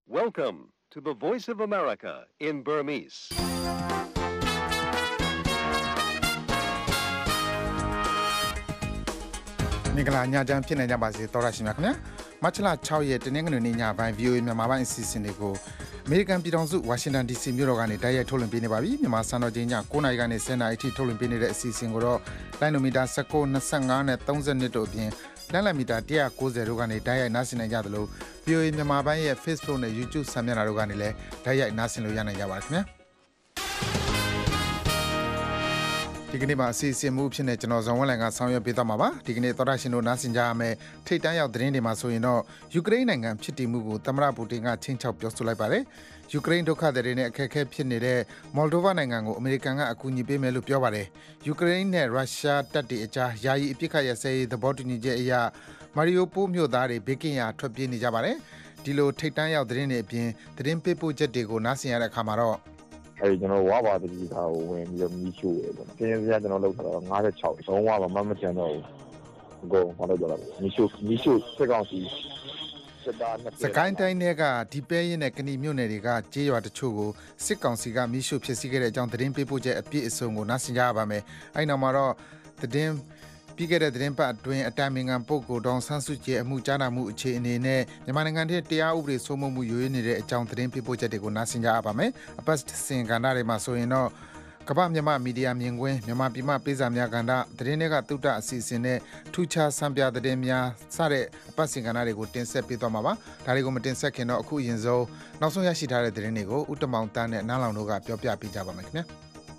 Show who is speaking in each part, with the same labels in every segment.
Speaker 1: Welcome to the Voice of America in Burmese.
Speaker 2: ။မင်္ဂလာညချမ်းဖြစ်နေကြပါစေတော်ရရှိမြခင်ဗျာ။မတ်လ6ရက်တနင်္ဂနွေနေ့ညပိုင်း VOA မြန်မာပိုင်းအစီအစဉ်တွေကိုအမေရိကန်ပြည်ထောင်စုဝါရှင်တန် DC မြို့တော်ကနေတိုက်ရိုက်ထုတ်လွှင့်ပေးနေပါပြီ။မြန်မာစံတော်ချိန်ည9:00နာရီကနေ10:00နာရီထိထုတ်လွှင့်ပေးနေတဲ့အစီအစဉ်ကိုတော့လိုင်းနိုမီတာ19, 25နဲ့32တို့အပြင်လမ်းလည်မီတာ190တို့ကနေတိုက်ရိုက်နားဆင်နိုင်ကြသလို VOA မြန်မာပိုင်းရဲ့ Facebook နဲ့ YouTube စာမျက်နှာတို့ကနေလည်းတိုက်ရိုက်နားဆင်လို့ရနိုင်ကြပါခင်ဗျာ။ဒီကနေ့မှာအစီအစဉ်မှုဖြစ်နေကျွန်တော်ဇော်ဝင်းလိုင်ကဆောင်ရွက်ပေးသွားမှာပါဒီကနေ့သောရရှင်တို့နားဆင်ကြရမယ်ထိတ်တန်းရောက်သတင်းတွေမှာဆိုရင်တော့ယူကရိန်းနိုင်ငံဖြစ်တည်မှုကိုသမ္မတပူတင်ကချင်းချောက်ပြောဆိုလိုက်ပါတယ်ယူကရိန်းဒုက္ခသည်တွေနဲ့အခက်အခဲဖြစ်နေတဲ့မော်လ်ဒိုဗာနိုင်ငံကိုအမေရိကန်ကအကူအညီပေးမယ်လို့ပြောပါတယ်ယူကရိန်းနဲ့ရုရှားတပ်တွေအကြားယာယီအပစ်အခတ်ရပ်စဲရေးသဘောတူညီချက်အရမာရီယိုပိုးမြို့သားတွေဘေးကင်းရာထွက်ပြေးနေကြပါတယ်ဒီလိုထိတ်တန်းရောက်သတင်းတွေအပြင်သတင်းပေးပို့ချက်တွေကိုနားဆင်ရတဲ့အခါမှာတော့
Speaker 3: ကျွန်တော်ဝါပါတတိထားကိုဝင်ပြီးတော့မီးရှို့ရပေါ့နော်။ကျင်းစရာကျွန်တော်လောက်တာတော့56လုံးဝမမကျန်တော့ဘူး။အကုန်ဘာလို့ပြောလဲ။မီးရှို့စက်ကောင်စီ
Speaker 2: စကိုင်းတိုင်းကဒီပဲရင်နဲ့ကဏီမြို့နယ်တွေကကြေးရွာတချို့ကိုစစ်ကောင်စီကမီးရှို့ဖျက်ဆီးခဲ့တဲ့အကြောင်းသတင်းပေးပို့ချက်အပြည့်အစုံကိုနားဆင်ကြရပါမယ်။အဲဒီနောက်မှာတော့ပြီးခဲ့တဲ့သတင်းပတ်အတွင်းအတိုင်ပင်ခံပုဂ္ဂိုလ်ဒေါ်ဆန်းစုကြည်အမှုကြားနာမှုအခြေအနေနဲ့မြန်မာနိုင်ငံထဲတရားဥပဒေစိုးမိုးမှုရွေးနေတဲ့အကြောင်းသတင်းပေးပို့ချက်တွေကိုနားဆင်ကြရပါမယ်။အပတ်စဉ်ကဏ္ဍတွေမှာဆိုရင်တော့ကမ္ဘာမြန်မာမီဒီယာမြင်ကွင်းမြန်မာပြည်မှပေးစာများကဏ္ဍသတင်းတွေကသုတအစီအစဉ်နဲ့ထူးခြားစံပြသတင်းများစတဲ့အပတ်စဉ်ကဏ္ဍတွေကိုတင်ဆက်ပေးသွားမှာပါ။ဒါတွေကိုမတင်ဆက်ခင်တော့အခုအရင်ဆုံးနောက်ဆုံးရရှိထားတဲ့သတင်းတွေကိုဦးတမောင်တန်းနဲ့နားလောင်တို့ကပြောပြပေးကြပါမယ်ခင်ဗျာ။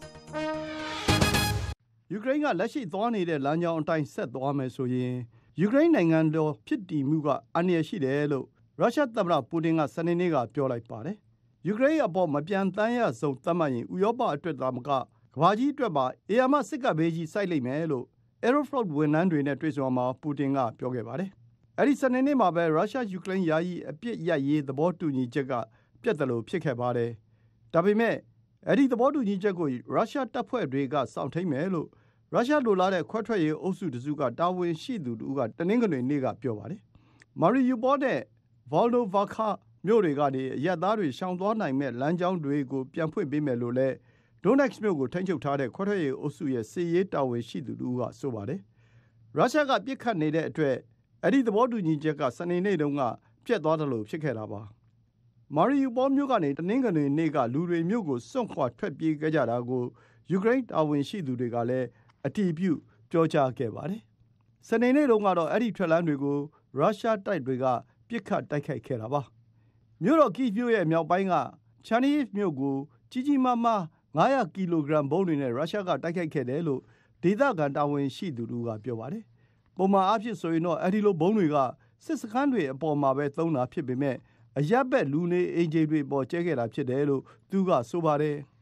Speaker 4: ယူကရိန်းကလက်ရှိသွားနေတဲ့လမ်းကြောင်းအတိုင်းဆက်သွားမယ်ဆိုရင်ယူကရိန်းနိုင်ငံတော်ဖြစ်တည်မှုကအန္တရာယ်ရှိတယ်လို့ရုရှားသမ္မတပူတင်ကစနေနေ့ကပြောလိုက်ပါတယ်။ယူကရိန်းအပေါ်မပြန်တမ်းရဆုံးသတ်မှတ်ရင်ဥရောပအတွက်သာမကကမ္ဘာကြီးအတွက်ပါအေယာမစစ်ကဘေးကြီးစိုက်လိမ့်မယ်လို့ Aeroflot ဝန်ထမ်းတွေနဲ့တွေ့ဆုံမှာပူတင်ကပြောခဲ့ပါတယ်။အဲဒီစနေနေ့မှာပဲရုရှားယူကရိန်းယာယီအပြစ်ရပ်ရေးသဘောတူညီချက်ကပြတ်တယ်လို့ဖြစ်ခဲ့ပါတယ်။ဒါပေမဲ့အဲဒီသဘောတူညီချက်ကိုရုရှားတပ်ဖွဲ့တွေကစောင့်ထိန်မယ်လို့ရုရှားလိုလားတဲ့ခွဲထွက်ရေးအုပ်စုတစုကတာဝန်ရှိသူတို့ကတနင်္ဂနွေနေ့ကပြောပါတယ်။မာရီယူပိုနဲ့ဗော်လ်ဒိုဗာခါမြို့တွေကနေအရပ်သားတွေရှောင်သွားနိုင်မဲ့လမ်းကြောင်းတွေကိုပြန်ဖွင့်ပေးမယ်လို့လည်းဒိုနက်စ်မြို့ကိုထိန်းချုပ်ထားတဲ့ခွဲထွက်ရေးအုပ်စုရဲ့စစ်ရေးတာဝန်ရှိသူတို့ကဆိုပါတယ်။ရုရှားကပြစ်ခတ်နေတဲ့အတွက်အဲဒီသဘောတူညီချက်ကစနေနေ့တုန်းကပြတ်သွားတယ်လို့ဖြစ်ခဲ့တာပါ။မာရီယူပိုမြို့ကနေတနင်္ဂနွေနေ့ကလူတွေမြို့ကိုစွန့်ခွာထွက်ပြေးခဲ့ကြတာကိုယူကရိန်းတာဝန်ရှိသူတွေကလည်းအတည်ပြုပြောကြားခဲ့ပါတယ်။စနေနေ့တုန်းကတော့အဲ့ဒီထွက်လမ်းတွေကိုရုရှားတိုက်တွေကပစ်ခတ်တိုက်ခိုက်ခဲ့တာပါ။မြို့တော်ကီဗ်မြို့ရဲ့မြောက်ပိုင်းကချန်နီဗ်မြို့ကိုကြီးကြီးမားမား900ကီလိုဂရမ်ဘုံးတွေနဲ့ရုရှားကတိုက်ခိုက်ခဲ့တယ်လို့ဒေသခံတာဝန်ရှိသူတို့ကပြောပါတယ်။ပုံမှန်အားဖြင့်ဆိုရင်တော့အဲ့ဒီလိုဘုံးတွေကစစ်စခန်းတွေအပေါ်မှာပဲသုံးတာဖြစ်ပေမဲ့အရပ်ဘက်လူနေအင်ဂျင်တွေပေါ်ကျဲခဲ့တာဖြစ်တယ်လို့သူကဆိုပါတယ်။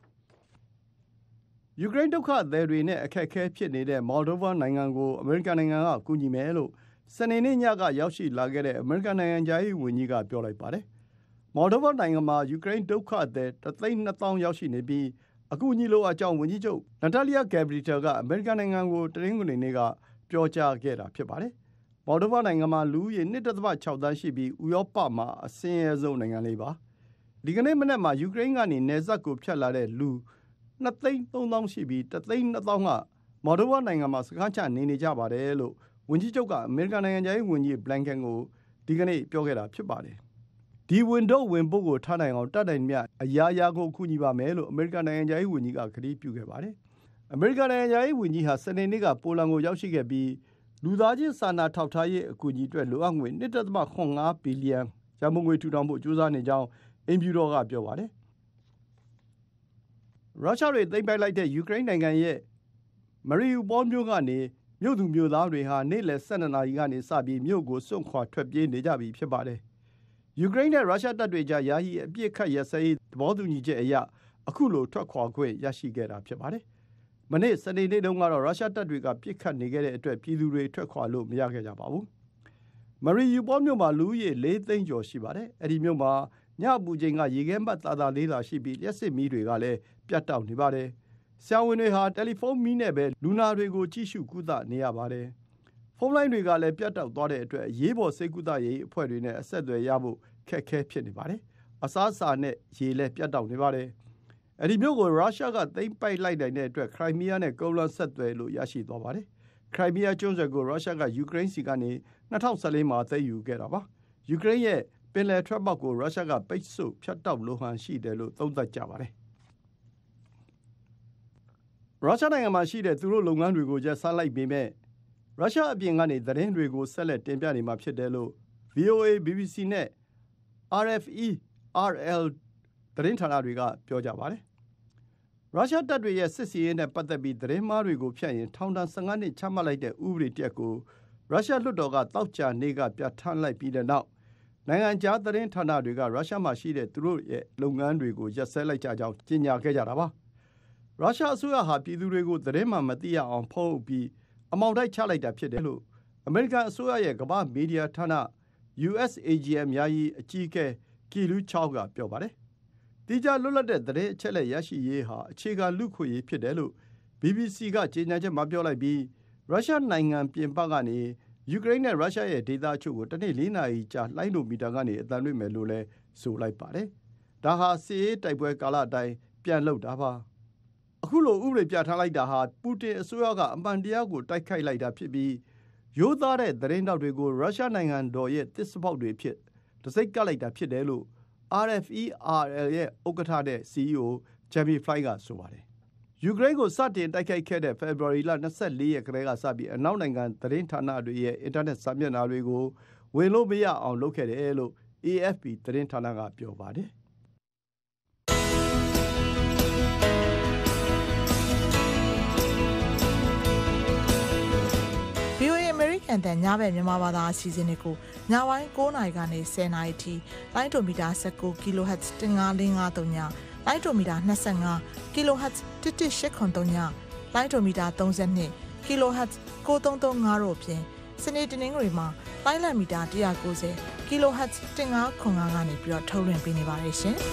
Speaker 4: ယူကရိန်းဒုက္ခသည်တွေနဲ့အခက်အခဲဖြစ်နေတဲ့မော်လ်ဒိုဗာနိုင်ငံကိုအမေရိကန်နိုင်ငံကကူညီမယ်လို့စနေနေ့ညကရောက်ရှိလာခဲ့တဲ့အမေရိကန်နိုင်ငံခြားရေးဝန်ကြီးကပြောလိုက်ပါတယ်။မော်လ်ဒိုဗာနိုင်ငံမှာယူကရိန်းဒုက္ခသည်1,200,000ရောက်ရှိနေပြီးအကူအညီလိုအပ်ကြောင်းဝန်ကြီးချုပ်နတာလီယာဂက်ဘရီတယ်ကအမေရိကန်နိုင်ငံကိုတနင်္ဂနွေနေ့ကပြောကြားခဲ့တာဖြစ်ပါတယ်။မော်လ်ဒိုဗာနိုင်ငံမှာလူဦးရေ 2.6 သန်းရှိပြီးဥရောပမှာအဆင်းရဲဆုံးနိုင်ငံလေးပါ။ဒီကနေ့မနက်မှာယူကရိန်းကနေနယ်စပ်ကိုဖြတ်လာတဲ့လူ2,300,000ရှိပြီး1,200,000ကမော်လ်ဒိုဗာနိုင်ငံမှာစခန်းချနေကြပါတယ်လို့ဝန်ကြီးချုပ်ကအမေရိကန်နိုင်ငံခြားရေးဝန်ကြီးဘလန်ကန်ကိုဒီကနေ့ပြောခဲ့တာဖြစ်ပါတယ်။ဒီဝန်တော့ဝန်ပို့ကိုထားနိုင်အောင်တတ်နိုင်မြအရာကိုကူညီပါမယ်လို့အမေရိကန်နိုင်ငံခြားရေးဝန်ကြီးကကတိပြုခဲ့ပါတယ်။အမေရိကန်နိုင်ငံခြားရေးဝန်ကြီးဟာစနေနေ့ကပိုလန်ကိုရောက်ရှိခဲ့ပြီးလူသားချင်းစာနာထောက်ထားရေးအကူအညီအတွက်လိုအပ်ငွေ 1.5 ဘီလီယံရန်ပုံငွေထူထောင်ဖို့ကြိုးစားနေကြောင်းအင်ဖြူတော်ကပြောပါတယ်။ရုရှားတွေသိမ်းပိုက်လိုက်တဲ့ယူကရိန်းနိုင်ငံရဲ့မာရီယူပိုမြို့ကနေမြို့သူမြို့သားတွေဟာနေ့လယ်12နာရီကနေစပြီးမြို့ကိုစွန့်ခွာထွက်ပြေးနေကြပြီဖြစ်ပါတယ်။ယူကရိန်းနဲ့ရုရှားတပ်တွေကြားယာယီအပြစ်ခတ်ရပ်စဲရေးသဘောတူညီချက်အရအခုလိုထွက်ခွာခွင့်ရရှိခဲ့တာဖြစ်ပါတယ်။မနေ့စနေနေ့တုန်းကတော့ရုရှားတပ်တွေကပြစ်ခတ်နေခဲ့တဲ့အတွက်ပြည်သူတွေထွက်ခွာလို့မရခဲ့ကြပါဘူး။မာရီယူပိုမြို့မှာလူဦးရေ4 သိန်းကျော်ရှိပါတယ်။အဲဒီမြို့မှာညအပူချိန်ကရေခဲမှတ်သာလေးသာရှိပြီးလျှပ်စစ်မီးတွေကလည်းပြတ်တောက်နေပါတယ်။ဆရာဝန်တွေဟာတယ်လီဖုန်းမီးနဲ့ပဲလူနာတွေကိုကြည့်ရှုကုသနေရပါတယ်။ဖုန်းလိုင်းတွေကလည်းပြတ်တောက်သွားတဲ့အတွက်အရေးပေါ်ဆေးကုသရေးအဖွဲ့တွေနဲ့အဆက်အသွယ်ရဖို့ခက်ခဲဖြစ်နေပါတယ်။အစားအစာနဲ့ရေလည်းပြတ်တောက်နေပါတယ်။အဲဒီမြို့ကိုရုရှားကသိမ်းပိုက်လိုက်နိုင်တဲ့အတွက်ခရိုင်မီးယားနဲ့ကုန်းလမ်းဆက်သွယ်လို့ရရှိသွားပါတယ်။ခရိုင်မီးယားကျွန်းဆွယ်ကိုရုရှားကယူကရိန်းစီကနေ2014မှာသိမ်းယူခဲ့တာပါ။ယူကရိန်းရဲ့ပင်လယ်ထွက်ပေါက်ကိုရုရှားကပိတ်ဆို့ဖြတ်တောက်လိုဟန်ရှိတယ်လို့သုံးသပ်ကြပါတယ်။ရုရှားနိုင်ငံမှာရှိတဲ့သူတို့လုပ်ငန်းတွေကိုရပ်ဆိုင်းလိုက်ပေမဲ့ရုရှားအပြင်ကနေသတင်းတွေကိုဆက်လက်တင်ပြနေမှာဖြစ်တယ်လို့ VOA, BBC နဲ့ RFE/RL သတင်းဌာနတွေကပြောကြပါတယ်။ရုရှားတပ်တွေရဲ့စစ်စီးရေးနဲ့ပတ်သက်ပြီးသတင်းမှားတွေကိုဖြန့်ရင်ထောင်ဒဏ်15 နှစ်ချမှတ်လိုက်တဲ့ဥပဒေတစ်ရပ်ကိုရုရှားလွှတ်တော်ကသောကြာနေ့ကပြဋ္ဌာန်းလိုက်ပြီးတဲ့နောက်နိုင်ငံခြားသတင်းဌာနတွေကရုရှားမှာရှိတဲ့သူတို့ရဲ့လုပ်ငန်းတွေကိုရပ်စဲလိုက်ကြကြောင်းကြေညာခဲ့ကြတာပါ။ရုရှားအစိုးရဟာပြည်သူတွေကိုသတင်းမှန်မသိရအောင်ဖုံးအုပ်ပြီးအမှောင်တိုက်ချလိုက်တာဖြစ်တယ်လို့အမေရိကန်အစိုးရရဲ့ကမ္ဘာ့မီဒီယာဌာန USAGM ယာယီအကြီးအကဲကီလူးချောင်းကပြောပါတယ်။တိကျလွတ်လပ်တဲ့သတင်းအချက်အလက်ရရှိရေးဟာအခြေခံလူ့ခွင့်ရေးဖြစ်တယ်လို့ BBC ကကြေညာချက်မှာပြောလိုက်ပြီးရုရှားနိုင်ငံပြင်ပကနေယူကရိန်းနဲ့ရုရှားရဲ့ဒေသအချို့ကိုတစ်နေ့4 နာရီကြာလှိုင်းဒိုမီတာကနေအသံလွှင့်မယ်လို့လည်းဆိုလိုက်ပါတယ်။ဒါဟာစစ်ရေးတိုက်ပွဲကာလအတိုင်းပြန်လုပ်တာပါ။အခုလိုဥပဒေပြဋ္ဌာန်းလိုက်တာဟာပူတင်အစိုးရကအမှန်တရားကိုတိုက်ခိုက်လိုက်တာဖြစ်ပြီးရိုးသားတဲ့သတင်းတောက်တွေကိုရုရှားနိုင်ငံတော်ရဲ့တစ်စပေါက်တွေဖြစ်တစိ့ကပ်လိုက်တာဖြစ်တယ်လို့ RFE/RL ရဲ့ဥက္ကဋ္ဌနဲ့ CEO Jamie Fly ကဆိုပါတယ်။ယူကရိန်းကိုစတင်တိုက်ခိုက်ခဲ့တဲ့ဖေဖော်ဝါရီလ24 ရက်ကတည်းကစပြီးအနောက်နိုင်ငံသတင်းဌာနတွေရဲ့အင်တာနက်စာမျက်နှာတွေကိုဝင်လို့မရအောင်လုပ်ခဲ့တယ်လို့ AFP သတင်းဌာနကပြောပါတယ်။
Speaker 5: VOA အမေရိကန်တန်ညဘက်မြန်မာဘာသာအစီအစဉ်တွေကိုညပိုင်း9 နာရီကနေ10 နာရီထိလိုင်းဒိုမီတာ19 kHz 15553ညလိုင်းဒိုမီတာ25 kHz 11883ညလိုင်းဒိုမီတာ32 kHz 9335တို့ဖြင့်စနေတနင်္ဂနွေမှာလိုင်းလံမီတာ190 kHz 1505ကနေပြီးတော့ထုတ်လွှင့်ပေးနေပါတယ်ရှင်။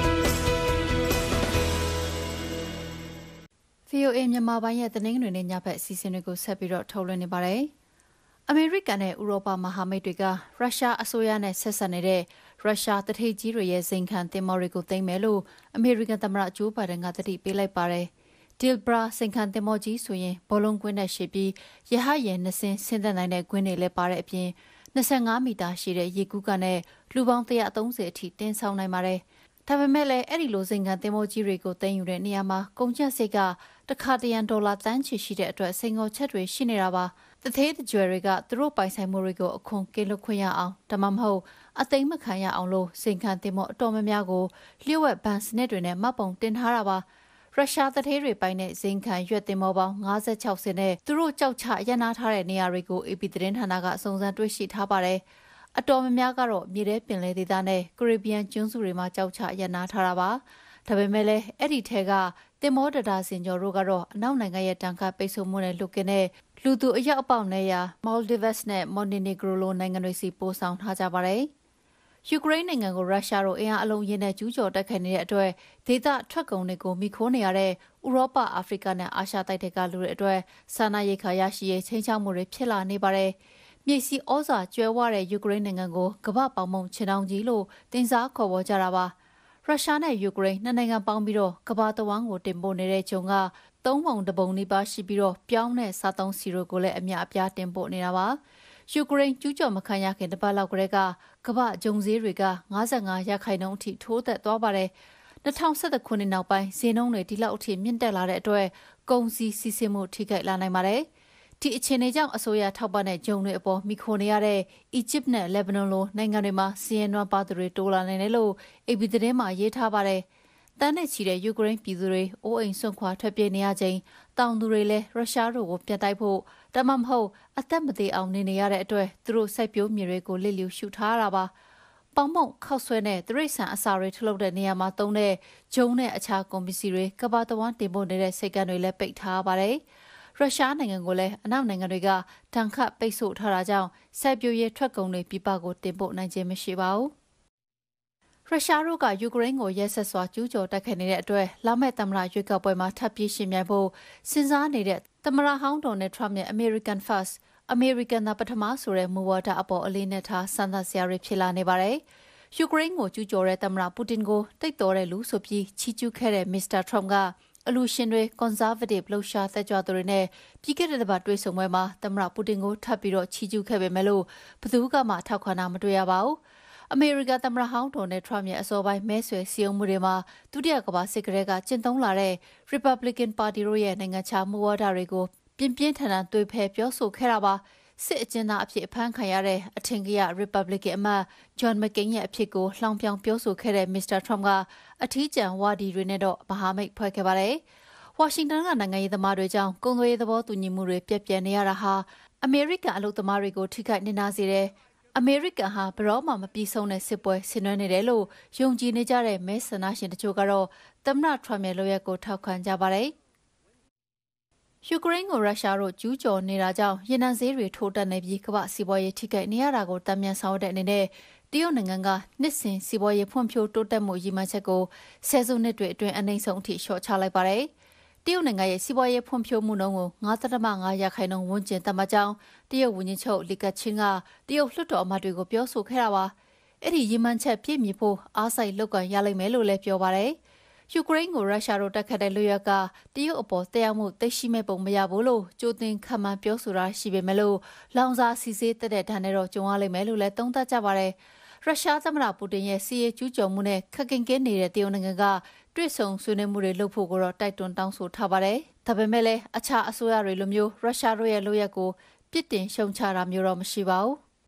Speaker 6: VOA မြန်မာပိုင်းရဲ့တနင်္ဂနွေနေ့ညဘက်အစီအစဉ်တွေကိုဆက်ပြီးတော့ထုတ်လွှင့်နေပါတယ်။အမေရိကန်နဲ့ဥရောပမဟာမိတ်တွေကရုရှားအစိုးရနဲ့ဆက်ဆက်နေတဲ့ရုရှားတထိပ်ကြီးတွေရဲ့ဇိမ်ခံသင်္ဘောတွေကိုသိမ်းမယ်လို့အမေရိကန်သမ္မတဂျိုးဘိုင်ဒန်ကသတိပေးလိုက်ပါတယ်။ Dilbra ဇိမ်ခံသင်္ဘောကြီးဆိုရင်ဘောလုံးကွင်းနဲ့ရှိပြီးရဟတ်ယာဉ်2 စင်းဆင်းသက်နိုင်တဲ့ကွင်းတွေလည်းပါတဲ့အပြင်25 မီတာရှိတဲ့ရေကူးကနဲ့လူပေါင်း130အထိတင်ဆောင်နိုင်ပါတယ်။ဒါပေမဲ့လည်းအဲ့ဒီလိုဇိမ်ခံသင်္ဘောကြီးတွေကိုသိမ်းယူတဲ့နေရာမှာကုန်ကျစရိတ်ကတစ်ခါတရံဒေါ်လာတန်းချီရှိတဲ့အတွက်စိန်ခေါ်ချက်တွေရှိနေတာပါ။တသေးတကြွယ်တွေကသူတို့ပိုင်ဆိုင်မှုတွေကိုအခွန်ကင်းလွတ်ခွင့်ရအောင်ဒါမှမဟုတ်အသိမ်းမခံရအောင်လို့ဇိမ်ခံသင်္ဘောအတော်များများကိုလျှို့ဝှက်ဘဏ်စနစ်တွေနဲ့မှတ်ပုံတင်ထားတာပါ။ရုရှားတသေးတွေပိုင်တဲ့ဇိမ်ခံရွက်သင်္ဘောပေါင်း56စင်းနဲ့သူတို့ကြောက်ချရပ်နားထားတဲ့နေရာတွေကို AP သတင်းဌာနကစုံစမ်းတွေ့ရှိထားပါတယ်။အတော်များများကတော့မြေထဲပင်လယ်ဒေသနဲ့ကာရစ်ဘီယန်ကျွန်းစုတွေမှာကြောက်ချရပ်နားထားတာပါ။ဒါပေမဲ့လည်းအဲ့ဒီထဲကသင်္ဘောတစင်ကျော်တို့ကတော့အနောက်နိုင်ငံရဲ့တန်ခါပိတ်ဆို့မှုနဲ့လွတ်ကင်းတဲ့လူသူအရောက်အပေါက်နေရာ Maldives နဲ့ Montenegro လိုနိုင်ငံတွေစီပို့ဆောင်ထားကြပါတယ်။ယူကရိန်းနိုင်ငံကိုရုရှားတို့အင်အားအလုံးရင်းနဲ့ကျူးကျော်တိုက်ခိုက်နေတဲ့အတွက်ဒေသထွက်ကုန်တွေကိုမိခိုးနေရတဲ့ဥရောပအာဖရိကနဲ့အာရှတိုက်တွေကလူတွေအတွက်စားနပ်ရိက္ခာရရှိရေးချိန်ချောက်မှုတွေဖြစ်လာနေပါတယ်။မြေဆီဩဇာကျွဲဝတဲ့ယူကရိန်းနိုင်ငံကိုကမ္ဘာပေါင်းမုံခြေတောင်ကြီးလို့တင်စားခေါ်ဝေါ်ကြတာပါ။ရုရှားနဲ့ယူကရိန်းနှစ်နိုင်ငံပေါင်းပြီးတော့ကမ္ဘာတဝန်းကိုတင်ပို့နေတဲ့ဂျုံက3 ပုံ1 ပုံနီးပါးရှိပြီးတော့ပြောင်းတဲ့စားသုံးစီတို့ကိုလည်းအများအပြားတင်ပို့နေတာပါ။ယူကရိန်းကျူးကျော်မခံရခင်တစ်ပတ်လောက်ကတည်းကကမ္ဘာဂျုံဈေးတွေက55%အထိထိုးတက်သွားပါတယ်။2011ခုနှစ်နောက်ပိုင်းဈေးနှုန်းတွေဒီလောက်အထိမြင့်တက်လာတဲ့အတွက်ကုန်စည်စီးဆင်းမှုထိခိုက်လာနိုင်ပါတယ်။ဒီအခြေအနေကြောင့်အစိုးရထောက်ပံ့တဲ့ဂျုံတွေအပေါ်မိခိုနေရတဲ့အီဂျစ်နဲ့လက်ဘနွန်လိုနိုင်ငံတွေမှာစီးရဲနွမ်းပါသူတွေတိုးလာနေတယ်လို့ AP သတင်းမှာရေးထားပါတယ်။တန်းနဲ့ချီတဲ့ယူကရိန်းပြည်သူတွေအိုးအိမ်ဆွန့်ခွာထွက်ပြေးနေရချိန်တောင်သူတွေလည်းရုရှားတို့ကိုပြတ်တိုက်ဖို့ဒါမှမဟုတ်အသက်မသေးအောင်နေရတဲ့အတွက်သူတို့စိုက်ပျိုးမြေတွေကိုလစ်လျူရှုထားရတာပါ။ပေါင်မုံခောက်ဆွဲနဲ့တရိတ်ဆန်အစာတွေထုတ်လုပ်တဲ့နေရာမှာသုံးတဲ့ဂျုံနဲ့အခြားကုန်ပစ္စည်းတွေကမ္ဘာတဝန်းတင်ပို့နေတဲ့စိတ်ကမ်းတွေလည်းပိတ်ထားပါတယ်။ရုရှားနိုင်ငံကိုလည်းအနောက်နိုင်ငံတွေကတန်ခတ်ပိတ်ဆို့ထားတာကြောင့်စိုက်ပျိုးရေးထွက်ကုန်တွေပြည်ပကိုတင်ပို့နိုင်ခြင်းမရှိပါဘူး။ရုရှားတို့ကယူကရိန်းကိုရဲဆက်စွာကျူးကျော်တိုက်ခိုက်နေတဲ့အတွက်လာမယ့်သမ္မတရွေးကောက်ပွဲမှာထပ်ပြီးရှင်ပြိုင်ဖို့စဉ်းစားနေတဲ့သမ္မတဟောင်းဒေါ်နယ်ထရမ့်ရဲ့ American First အမေရိကန်သားပထမဆိုတဲ့မူဝါဒအပေါ်အလေးနက်ထားစမ်းသပ်စရာတွေဖြစ်လာနေပါတယ်။ယူကရိန်းကိုကျူးကျော်တဲ့သမ္မတပူတင်ကိုတိတ်တော်တဲ့လူဆိုပြီးချီးကျူးခဲ့တဲ့မစ္စတာထရမ့်ကအလူရှင်တွေ conservative လှုပ်ရှားသက်ကြွသူတွေနဲ့ပြီးခဲ့တဲ့တစ်ပတ်တွေ့ဆုံပွဲမှာသမ္မတပူတင်ကိုထပ်ပြီးတော့ချီးကျူးခဲ့ပေမဲ့လို့ဘယ်သူမှထောက်ခံတာမတွေ့ရပါဘူး။အမေရိကန်သမ္မတဟောင်းဒေါ်နယ်ထရမ့်ရဲ့အစောပိုင်းမဲဆွယ်စည်းရုံးမှုတွေမှာဒုတိယကမ္ဘာစစ်ကလေးကကျင့်သုံးလာတဲ့ Republican Party တို့ရဲ့နိုင်ငံခြားမူဝါဒတွေကိုပြင်းပြင်းထန်ထန်သွေဖယ်ပြောဆိုခဲ့တာပါစစ်အကျဉ်းသားအဖြစ်အဖမ်းခံရတဲ့အထင်ကရ Republican အမတ် John McCain ရဲ့အဖြစ်ကိုလှောင်ပြောင်ပြောဆိုခဲ့တဲ့ Mr. Trump ကအထီးကျန်ဝါဒီတွေနဲ့တော့မဟာမိတ်ဖွဲ့ခဲ့ပါတယ်။ဝါရှင်တန်ကနိုင်ငံရေးသမားတွေကြောင့်ကုန်သွယ်ရေးသဘောတူညီမှုတွေပြက်ပြယ်နေရတာဟာအမေရိကန်အလုပ်သမားတွေကိုထိခိုက်နေတာစေတယ်။အမေရိကန်ဟာဘရောမှမပြီးဆုံးတဲ့စစ်ပွဲဆင်နွှဲနေတယ်လို့ယုံကြည်နေကြတဲ့မဲဆန္ဒရှင်တချို့ကတော့သမ္မတ Trump ရဲ့လုပ်ရပ်ကိုထောက်ခံကြပါတယ်။ယူကရိန်းကိုရုရှားတို့ကျူးကျော်နေတာကြောင့်ရေနံဈေးတွေထိုးတက်နေပြီးကမ္ဘာစီးပွားရေးထိခိုက်နေရတာကိုတမ်းမြန်ဆောင်တဲ့အနေနဲ့တရုတ်နိုင်ငံကနှစ်စဉ်စီးပွားရေးဖွံ့ဖြိုးတိုးတက်မှုရည်မှန်းချက်ကိုဆယ်စုနှစ်တွေအတွင်းအနိမ့်ဆုံးအထိလျှော့ချလိုက်ပါတယ်။တရုတ်နိုင်ငံရဲ့စီးပွားရေးဖွံ့ဖြိုးမှုနှုန်းကို9.5% ဝန်းကျင်သတ်မှတ်ကြောင်းတရုတ်ဝန်ကြီးချုပ်လီကချင်းကတရုတ်လွှတ်တော်အမတ်တွေကိုပြောဆိုခဲ့တာပါ။အဲ့ဒီရည်မှန်းချက်ပြည့်မီဖို့အားစိုက်လုပ်ကိုင်ရလိမ့်မယ်လို့လည်းပြောပါတယ်။ယူကရိန်းကိုရုရှားတို့တိုက်ခတ်တဲ့လုပ်ရကတရုတ်အပေါ်တရားမှုသိရှိမဲ့ပုံမရဘူးလို့ကြိုတင်ခန့်မှန်းပြောဆိုတာရှိပေမဲ့လို့လောင်စာစီစေးတက်တဲ့ဒဏ်နဲ့တော့ကြုံရလိမ့်မယ်လို့လည်းသုံးသပ်ကြပါတယ်။ရုရှားသမ္မတပူတင်ရဲ့စီးရေးကျူးကျော်မှုနဲ့ခက်ခင်ကင်းနေတဲ့တရုတ်နိုင်ငံကတွေ့ဆုံဆွေးနွေးမှုတွေလုပ်ဖို့ကိုတော့တိုက်တွန်းတောင်းဆိုထားပါတယ်။ဒါပေမဲ့လည်းအခြားအစိုးရတွေလိုမျိုးရုရှားတို့ရဲ့လုပ်ရက်ကိုပြစ်တင်ရှုံချတာမျိုးတော့မရှိပါဘူး။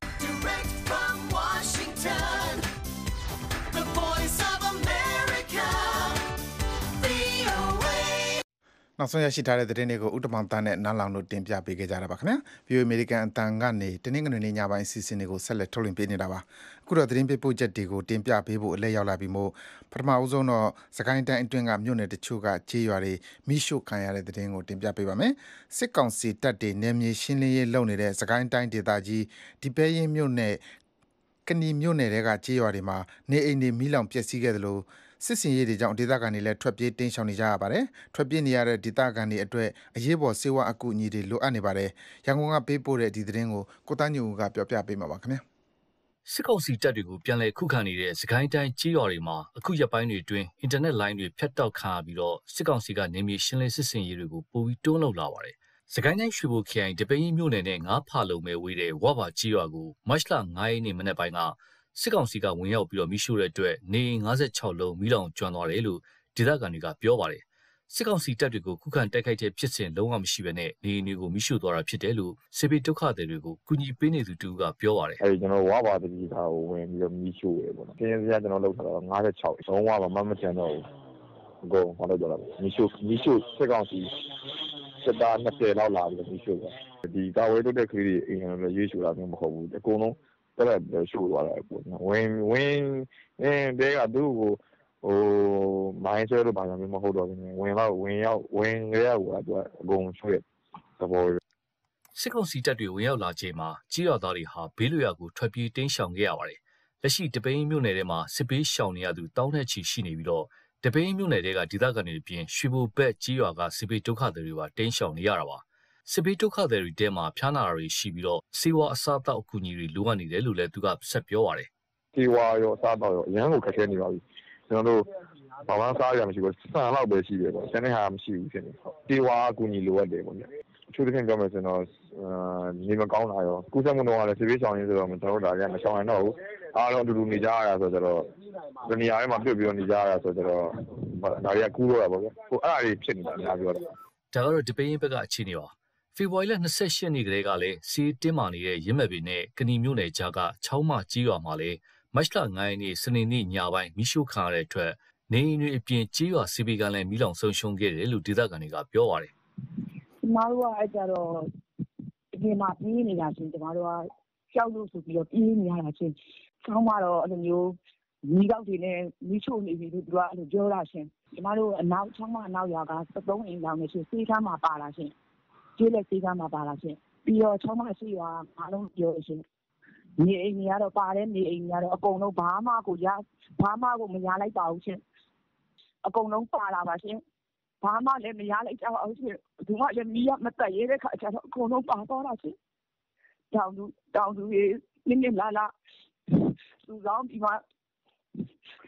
Speaker 2: နောက်ဆုံးရရှိထားတဲ့သတင်းတွေကိုဥတ္တမောင်သားနဲ့နားလောင်တို့တင်ပြပေးခဲ့ကြတာပါခင်ဗျာ။ VOA American အတန်ကနေတနင်္ဂနွေနေ့ညပိုင်းစီစဉ်တွေကိုဆက်လက်ထုတ်လွှင့်ပေးနေတာပါ။အခုတော့သတင်းပေးပို့ချက်တွေကိုတင်ပြပေးဖို့အလဲရောက်လာပြီးမို့ပထမအဆုံးတော့စကိုင်းတိုင်းအတွင်းကမြို့နယ်တချို့ကကြေးရွာတွေမိရှို့ခံရတဲ့သတင်းကိုတင်ပြပေးပါမယ်။စစ်ကောင်စီတပ်တွေနယ်မြေရှင်းလင်းရေးလုပ်နေတဲ့စကိုင်းတိုင်းဒေသကြီးဒီပဲရင်မြို့နယ်ကဏီမြို့နယ်တွေကကြေးရွာတွေမှာနေအိမ်တွေမိလောင်ပျက်စီးခဲ့သလိုစစ်စင်ရေးတွေကြောင့်ဒေသခံတွေလည်းထွက်ပြေးတင်းရှောင်နေကြရပါတယ်။ထွက်ပြေးနေရတဲ့ဒေသခံတွေအတွက်အရေးပေါ်စေဝါအကူအညီတွေလိုအပ်နေပါတယ်။ရန်ကုန်ကပေးပို့တဲ့ဒီသတင်းကိုကိုသားညိုကပြောပြပေးမှာပါခင်ဗျာ
Speaker 7: ။စစ်ကောင်စီတပ်တွေကိုပြန်လည်ခုခံနေတဲ့စကိုင်းတိုင်းကြေးရွာတွေမှာအခုရက်ပိုင်းတွေအတွင်းအင်တာနက်လိုင်းတွေဖြတ်တောက်ခံရပြီးတော့စစ်ကောင်စီကနေမြေရှင်းလင်းစစ်စင်ရေးတွေကိုပိုပြီးတွန်းလှုပ်လာပါတယ်။စကိုင်းတိုင်းရွှေဘိုခရိုင်တပိန်းမြို့နယ်နဲ့9ဖာလုံပဲဝေးတဲ့ဝဘာကြေးရွာကိုမတ်လ9ရက်နေ့မနေ့ပိုင်းကစစ်ကောင်စီကဝင်ရောက်ပြီးတော့မိရှို့တဲ့အတွက်နေ56လုံးမိလောင်ကျွမ်းသွားတယ်လို့ဒေသခံတွေကပြောပါတယ်။စစ်ကောင်စီတပ်တွေကိုခုခံတိုက်ခိုက်တဲ့ဖြစ်စဉ်လုံးဝမရှိဘဲနဲ့နေအိမ်တွေကိုမိရှို့သွားတာဖြစ်တယ်လို့စစ်ပေးဒုက္ခသည်တွေကိုကူညီပေးနေသူတူကပြောပါတယ်
Speaker 3: ။အဲဒီကျွန်တော်ဝါပါတကြီးသားကိုဝင်ပြီးတော့မိရှို့ရပေါ့နော်။တင်းစရာကျွန်တော်လောက်ထားတော့56လုံးဝမကျန်တော့ဘူး။အကုန်ဘာလို့ပြောလဲမိရှို့စစ်ကောင်စီစစ်သား20လောက်လာပြီးမိရှို့တယ်။ဒီကာဝေးတို့တဲ့ခရီးတွေအိမ်တွေရွေးရှို့တာမျိုးမဟုတ်ဘူး။အကုန်လုံးတက်ပြီးရှို့သွားတယ်ပေါ့နော်ဝင်တဲကသူ့ကိုမိုင်းဆွဲလို့ဘာမှမဟုတ်တော့ဘူးဝင်ကြရကိုသူကအကုန်ဆွဲသဘော
Speaker 7: စစ်ကောင်စီတပ်တွေဝင်ရောက်လာချိန်မှာကြေးရွာသားတွေဟာဘေးလွရာကိုထွက်ပြေးတင်းရှောင်ခဲ့ရပါတယ်လက်ရှိတပိန်းမြို့နယ်ထဲမှာစစ်ပေးရှောင်နေရသူတောင်းတဲ့ချီရှိနေပြီးတော့တပိန်းမြို့နယ်ထဲကဒေသခံတွေပြင်ရွှေဘိုဘက်ကြေးရွာကစစ်ပေးဒုက္ခသည်တွေပါတင်းရှောင်နေရတာပါစစ်ပေးဒုက္ခသည်တွေတဲမှာဖျားနာတာတွေရှိပြီးတော့စေဝါအစားတောက်အကူအညီတွေလိုအပ်နေတယ်လို့လည်းသူကဆက်ပြောပါတယ်
Speaker 3: ။စေဝါရောအစားတောက်ရောအရန်ကိုခက်ခဲနေပါပြီ။ကျွန်တော်တို့ဘာမှစားရမရှိဘူး။စံလောက်ပဲရှိတယ်ပေါ့။ကျန်တဲ့ဟာမရှိဘူးဖြစ်နေ။စေဝါအကူအညီလိုအပ်တယ်ပေါ့ဗျ။အထူးသဖြင့်ပြောမယ်ဆိုတော့နေမကောင်းတာရောကုသမှုတော့လည်းစစ်ပေးဆောင်ရင်းဆိုတော့ကျွန်တော်တို့ဒါလည်းမရှောင်နိုင်တော့ဘူး။အားလုံးအတူတူနေကြရတာဆိုတော့ဒီနေရာထဲမှာပြုတ်ပြီးတော့နေကြရတာဆိုတော့ဒါတွေကကူးတော့တာပေါ့ဗျ။အဲ့ဒါတွေဖြစ်နေတာများပြောတာ
Speaker 7: ။ဒါကတော့ဒီပိန်းဘက်ကအခြေအနေပါ။ဖေဖော်ဝါရီလ28ရက်နေ့ကလေးကလည်းစီးတင်းမာနေတဲ့ရင်းမဲ့ပင်နဲ့ကဏီမြို့နယ်ကြားကချောင်းမကြီးရွာမှာလည်းမတ်လ9ရက်နေ့စနေနေ့ညပိုင်းမိရှို့ခံရတဲ့အတွက်နေအိမ်တွေအပြင်ကြီးရွာစီပီကလည်းမိလောင်ဆုံးရှုံးခဲ့တယ်လို့ဒေသခံတွေကပြောပါတယ်
Speaker 8: ။ကျမတို့ကအဲ့ကြတော့ဒီမှာပြေးနေတာချင်းကျမတို့ကကြောက်လို့ဆိုပြီးတော့ပြေးနေရတာချင်းဆောင်းမတော့အဲ့လိုမျိုးမိကောက်တွေနဲ့မိချို့နေပြီလို့သူကအဲ့လိုပြောတာချင်းကျမတို့အနောက်ချောင်းမအနောက်ရွာက73အိမ်လောင်နေချင်းစေးခါမှာပါလာချင်းကျေးလက်စေးကမ်းမှာပါလာရှင်ပြီးတော့ချောင်းမရှိရွာအားလုံးပြောရှင်နေအိမ်တွေကတော့ပါတယ်နေအိမ်တွေကတော့အကုန်လုံးဘာမှကိုမရလိုက်ပါဘူးရှင်အကုန်လုံးပါလာပါရှင်ဘာမှလည်းမရလိုက်ကြပါဘူးရှင်ဒီကလည်းမီးရမတက်ရဲတဲ့ခါကျတော့အကုန်လုံးပါတော့တာရှင်တောင်သူရေနင်းလာသူကောင်းဒီမှာ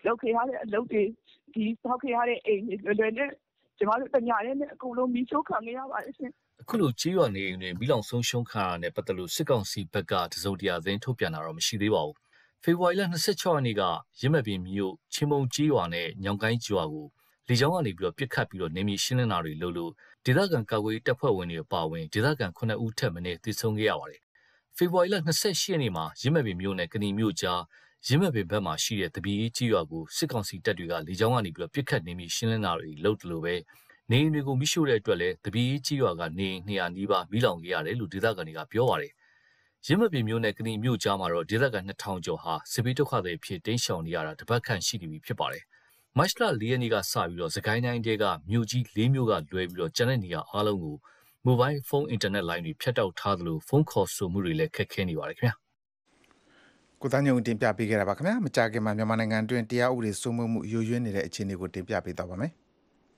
Speaker 8: လုပ်ခဲ့ရတဲ့အလုပ်တွေဒီဆောက်ခဲ့ရတဲ့အိမ်တွေလွယ်နဲ့ကျမတို့တညာနဲ့အကုန်လုံးမီးရှို့ခံခဲ့ရပါတယ်ရှင်
Speaker 7: အခုလိုကြေးရွာနေအိမ်တွေမိလောင်ဆုံးရှုံးခံရတဲ့ပတ်သက်လို့စစ်ကောင်စီဘက်ကတစုံတရာသတင်းထုတ်ပြန်တာတော့မရှိသေးပါဘူးဖေဖော်ဝါရီလ26ရက်နေ့ကရမပင်မြို့ချင်းမုံကြေးရွာနဲ့ညောင်ကိုင်းကျွာကိုလေကြောင်းကနေပြီးတော့ပြစ်ခတ်ပြီးတော့နေမြေရှင်းလင်းတာတွေလုပ်လို့ဒေသခံကာကွယ်တပ်ဖွဲ့ဝင်တွေအပါအဝင်ဒေသခံ9ဦးထက်မနည်းသေဆုံးခဲ့ရပါတယ်ဖေဖော်ဝါရီလ28ရက်နေ့မှာရမပင်မြို့နဲ့ကဏီမြို့ကြားရမပင်ဘက်မှာရှိတဲ့တပီးကြေးရွာကိုစစ်ကောင်စီတပ်တွေကလေကြောင်းကနေပြီးတော့ပြစ်ခတ်နေမြေရှင်းလင်းတာတွေလုပ်တယ်လို့ပဲနေအိမ်တွေကိုမိရှို့တဲ့အတွက်လည်းတပီးကြီးရွာကနေ200နီးပါးမိလောင်ခဲ့ရတယ်လို့ဒေသခံတွေကပြောပါတယ်။ရင်းမပင်မျိုးနဲ့ကဏီမျိုးကြားမှာတော့ဒေသခံ2000ကျော်ဟာစစ်ဘေးဒုက္ခတွေဖြစ်တိမ်းရှောင်နေရတာတပတ်ခန့်ရှိနေပြီဖြစ်ပါတယ်။မတ်လ4ရက်နေ့ကစပြီးတော့စကိုင်းတိုင်းတဲကမြို့ကြီး၄မြို့ကလွဲပြီးတော့ကျန်တဲ့နေရာအားလုံးကိုမိုဘိုင်းဖုန်းအင်တာနက်လိုင်းတွေဖြတ်တောက်ထားသလိုဖုန်းခေါ်ဆိုမှုတွေလည်းခက်ခဲနေပါတယ်ခင်ဗျာ
Speaker 2: ။ကိုသားညုံတင်ပြပေးခဲ့တာပါခင်ဗျာ။မကြခင်မှာမြန်မာနိုင်ငံတွင်တရားဥပဒေစိုးမိုးမှုယိုယွင်းနေတဲ့အခြေအနေကိုတင်ပြပေးသွားပါမယ်။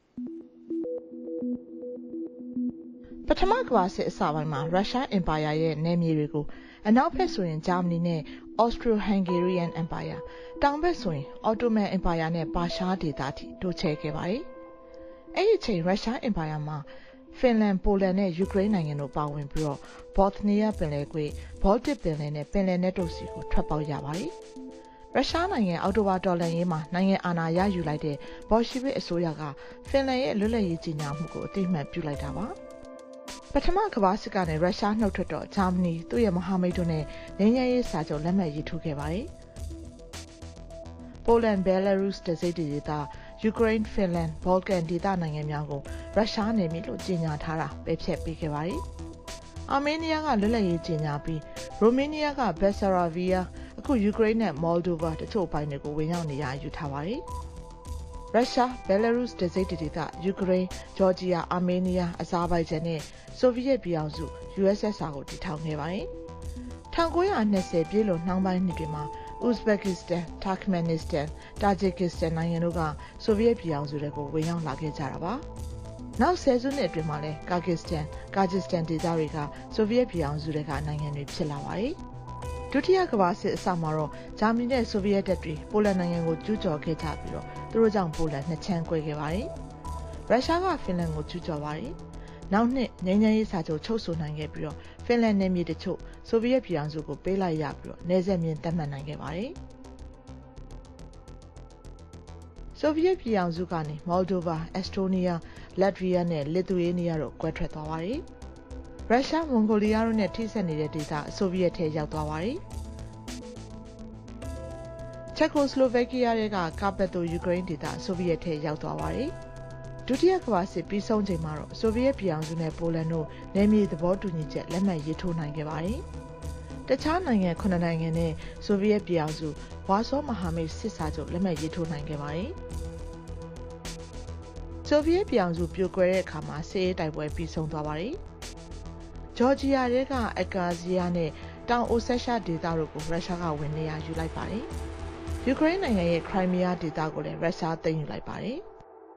Speaker 5: ပထမကမ္ဘာစစ်အစပိုင်းမှာရုရှားအင်ပါယာရဲ့နယ်မြေတွေကိုအနောက်ဘက်ဆိုရင်ဂျာမနီနဲ့ Austro-Hungarian Empire တောင်ဘက်ဆိုရင် Ottoman Empire နဲ့ပါရှားဒေသအထိတိုးချဲ့ခဲ့ပါတယ်။အဲ့ဒီအချိန်ရုရှားအင်ပါယာမှာဖင်လန်ပိုလန်နဲ့ယူကရိန်းနိုင်ငံတို့ပါဝင်ပြီးတော့ဘော့သနီးယားပင်လယ်ကွေ့ဘော်တစ်ပင်လယ်နဲ့ပင်လယ်နက်တို့စီကိုထွက်ပေါက်ရပါတယ်။ရုရှားနိုင်ငံအော်တိုဘာတော်လှန်ရေးမှာနိုင်ငံအာဏာရယူလိုက်တဲ့ဘော်ရှီဗစ်အစိုးရကဖင်လန်ရဲ့လွတ်လပ်ရေးကြီးညာမှုကိုအသိအမှတ်ပြုလိုက်တာပါ။ပထမကမ္ဘာစစ်ကနေရုရှားနှုတ်ထွက်တော့ဂျာမနီသူ့ရဲ့မဟာမိတ်တို့နဲ့ငြိမ်းချမ်းရေးစာချုပ်လက်မှတ်ရေးထိုးခဲ့ပါတယ်။ပိုလန်၊ဘဲလာရုစ်တစိတ်ဒေသယူကရိန်း၊ဖင်လန်၊ဘော်လကန်ဒေသနိုင်ငံများကိုရုရှားနယ်မြေလို့ကြေညာထားတာပယ်ဖျက်ပေးခဲ့ပါတယ်။အာမေးနီးယားကလွတ်လပ်ရေးကြေညာပြီးရိုမေးနီးယားကဘက်ဆာရာဗီးယားအခုယူကရိန်းနဲ့မော်လ်ဒိုဗာတချို့ပိုင်းတွေကိုဝင်ရောက်နေရယူထားပါတယ်။ရုရှား၊ဘဲလာရုစ်တစိတ်ဒေသယူကရိန်း၊ဂျော်ဂျီယာ၊အာမေးနီးယား၊အဇာဘိုင်ဂျန်နဲ့ဆိုဗီယက်ပြည်အောင်စု USSR ကိုတည်ထောင်ခဲ့ပါတယ်။1920ပြည့်လွန်နှောင်းပိုင်းနှစ်တွေမှာဥဇဘက်ကစ္စတန်၊တာခ်မန်နစ္စတန်၊တာဂျစ်ကစ္စတန်နိုင်ငံတို့ကဆိုဗီယက်ပြည်အောင်စုတွေကိုဝင်ရောက်လာခဲ့ကြတာပါ။နောက်10စုနှစ်အတွင်းမှာလည်းကာဂစ်စတန်၊ကာဂျစ်စတန်ဒေသတွေကဆိုဗီယက်ပြည်အောင်စုတွေကနိုင်ငံတွေဖြစ်လာပါတယ်။ဒုတိယကမ္ဘာစစ်အစမှာတော့ဂျာမနီနဲ့ဆိုဗီယက်တပ်တွေပိုလန်နိုင်ငံကိုကျူးကျော်ခဲ့ကြပြီးတော့သူတို့ကြောင့်ပိုလန်နှစ်ချမ်းကွဲခဲ့ပါတယ်။ရုရှားကဖင်လန်ကိုကျူးကျော်ပါတယ်။နောက်နှစ်ငြိမ်းချမ်းရေးစာချုပ်ချုပ်ဆိုနိုင်ခဲ့ပြီးတော့ဖင်လန်နယ်မြေတချို့ဆိုဗီယက်ပြည်အောင်စုကိုပေးလိုက်ရပြီးတော့နယ်စပ်မျဉ်းသတ်မှတ်နိုင်ခဲ့ပါတယ်။ဆိုဗီယက်ပြည်အောင်စုကနေမော်လ်ဒိုဗာ၊အက်စတိုးနီးယား၊လတ်ဗီးယားနဲ့လစ်သူယေးနီးယားတို့ကွဲထွက်သွားပါတယ်။ရုရှား၊မွန်ဂိုလီးယားတို့နဲ့ထိစပ်နေတဲ့ဒေသဆိုဗီယက်ထဲရောက်သွားပါတယ်။ချက်ကိုစလိုဗက်ကီးယားကကာပက်တိုယူကရိန်းဒေသဆိုဗီယက်ထဲရောက်သွားပါတယ်။ဒုတိယကမ္ဘာစစ်ပြီးဆုံးချိန်မှာတော့ဆိုဗီယက်ပြည်အောင်စုနဲ့ပိုလန်တို့နယ်မြေသဘောတူညီချက်လက်မှတ်ရေးထိုးနိုင်ခဲ့ပါတယ်။တခြားနိုင်ငံ9နိုင်ငံနဲ့ဆိုဗီယက်ပြည်အောင်စုဝါဆောမဟာမိတ်စစ်စာချုပ်လက်မှတ်ရေးထိုးနိုင်ခဲ့ပါတယ်။ဆိုဗီယက်ပြည်အောင်စုပြိုကွဲတဲ့အခါမှာစစ်ရေးတိုက်ပွဲပြီးဆုံးသွားပါတယ်။ဂျော်ဂျီယာကအကာဇီယာနဲ့တောင်အိုဆက်ရှာဒေသတို့ကိုရုရှားကဝင်နေရယူလိုက်ပါတယ်။ယူကရိန်းနိုင်ငံရဲ့ခရိုင်းမီးယားဒေသကိုလည်းရုရှားသိမ်းယူလိုက်ပါတယ်။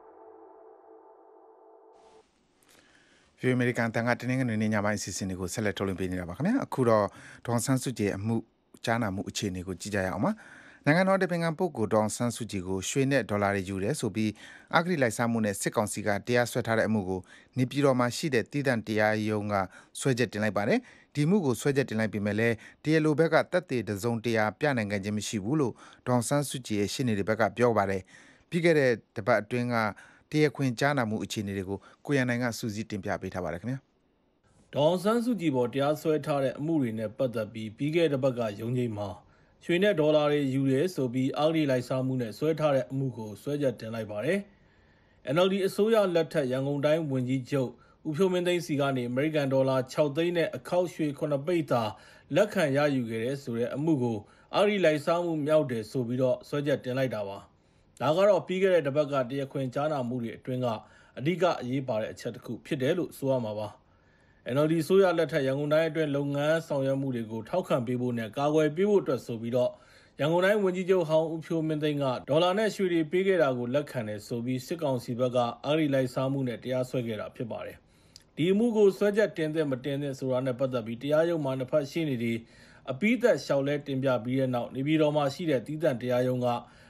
Speaker 2: ဗီအမေရိကန်တန်ကတင်းငွေနေညပိုင်းအစီအစဉ်တွေကိုဆက်လက်ထုတ်လွှင့်ပေးနေတာပါခင်ဗျာအခုတော့ဒေါန်ဆန်းစုကြည်အမှုကြားနာမှုအခြေအနေကိုကြည့်ကြရအောင်ပါနိုင်ငံတော်ဒေသခံပုဂ္ဂိုလ်ဒေါန်ဆန်းစုကြည်ကိုရွှေနဲ့ဒေါ်လာတွေယူတယ်ဆိုပြီးအဂတိလိုက်စားမှုနဲ့စစ်ကောင်စီကတရားစွဲထားတဲ့အမှုကိုနေပြည်တော်မှာရှိတဲ့တည်တံ့တရားရုံးကဆွဲချက်တင်လိုက်ပါတယ်ဒီမှုကိုဆွဲချက်တင်လိုက်ပြီးမဲ့လည်းတရားလိုဘက်ကတပ်သေးတစုံတရာပြနိုင်ခဲ့ခြင်းမရှိဘူးလို့ဒေါန်ဆန်းစုကြည်ရဲ့ရှင်းနေတဲ့ဘက်ကပြောပါတယ်ပြီးခဲ့တဲ့တပတ်အတွင်းကတရားခွင်ကြားနာမှုအခြေအနေတွေကိုကိုရန်နိုင်ကစူးစီးတင်ပြပေးထားပါတယ်ခင်ဗျာ
Speaker 9: ဒေါန်ဆန်းစုကြည်ပေါ်တရားစွဲထားတဲ့အမှုတွေနဲ့ပတ်သက်ပြီးခဲ့တဲ့ဘက်ကရုံးချိန်မှာရွှေနဲ့ဒေါ်လာတွေယူရဲဆိုပြီးအဂတိလိုက်စားမှုနဲ့ဆွဲထားတဲ့အမှုကိုဆွဲချက်တင်လိုက်ပါတယ်။ NLD အစိုးရလက်ထက်ရန်ကုန်တိုင်းဝန်ကြီးချုပ်ဦးဖြိုးမင်းသိန်းစီကနေအမေရိကန်ဒေါ်လာ6သိန်းနဲ့အခောက်ရွှေ9ပိဿာလက်ခံရယူခဲ့တဲ့ဆိုတဲ့အမှုကိုအဂတိလိုက်စားမှုမြောက်တယ်ဆိုပြီးတော့ဆွဲချက်တင်လိုက်တာပါ။ဒါကတော့ပြီးခဲ့တဲ့တစ်ပတ်ကတရားခွင်ကြားနာမှုတွေအတွင်းကအဓိကအရေးပါတဲ့အချက်တစ်ခုဖြစ်တယ်လို့ဆိုရမှာပါ။ NLD ဆိုရလက်ထက်ရန်ကုန်တိုင်းအတွင်းလုပ်ငန်းဆောင်ရွက်မှုတွေကိုထောက်ခံပေးဖို့နဲ့ကာကွယ်ပေးဖို့အတွက်ဆိုပြီးတော့ရန်ကုန်တိုင်းဝန်ကြီးချုပ်ဟောင်းဦးဖြိုးမင်းသိန်းကဒေါ်လာနဲ့ရွှေတွေပေးခဲ့တာကိုလက်ခံတယ်ဆိုပြီးစစ်ကောင်စီဘက်ကအဂတိလိုက်စားမှုနဲ့တရားစွဲခဲ့တာဖြစ်ပါတယ်။ဒီအမှုကိုစွဲချက်တင်တဲ့မတင်တဲ့ဆိုတာနဲ့ပတ်သက်ပြီးတရားရုံးမှာနှစ်ဖက်ရှင်းနေပြီးအပိသက်လျှောက်လဲတင်ပြပြီးတဲ့နောက်နေပြည်တော်မှာရှိတဲ့တည်တံ့တရားရုံးက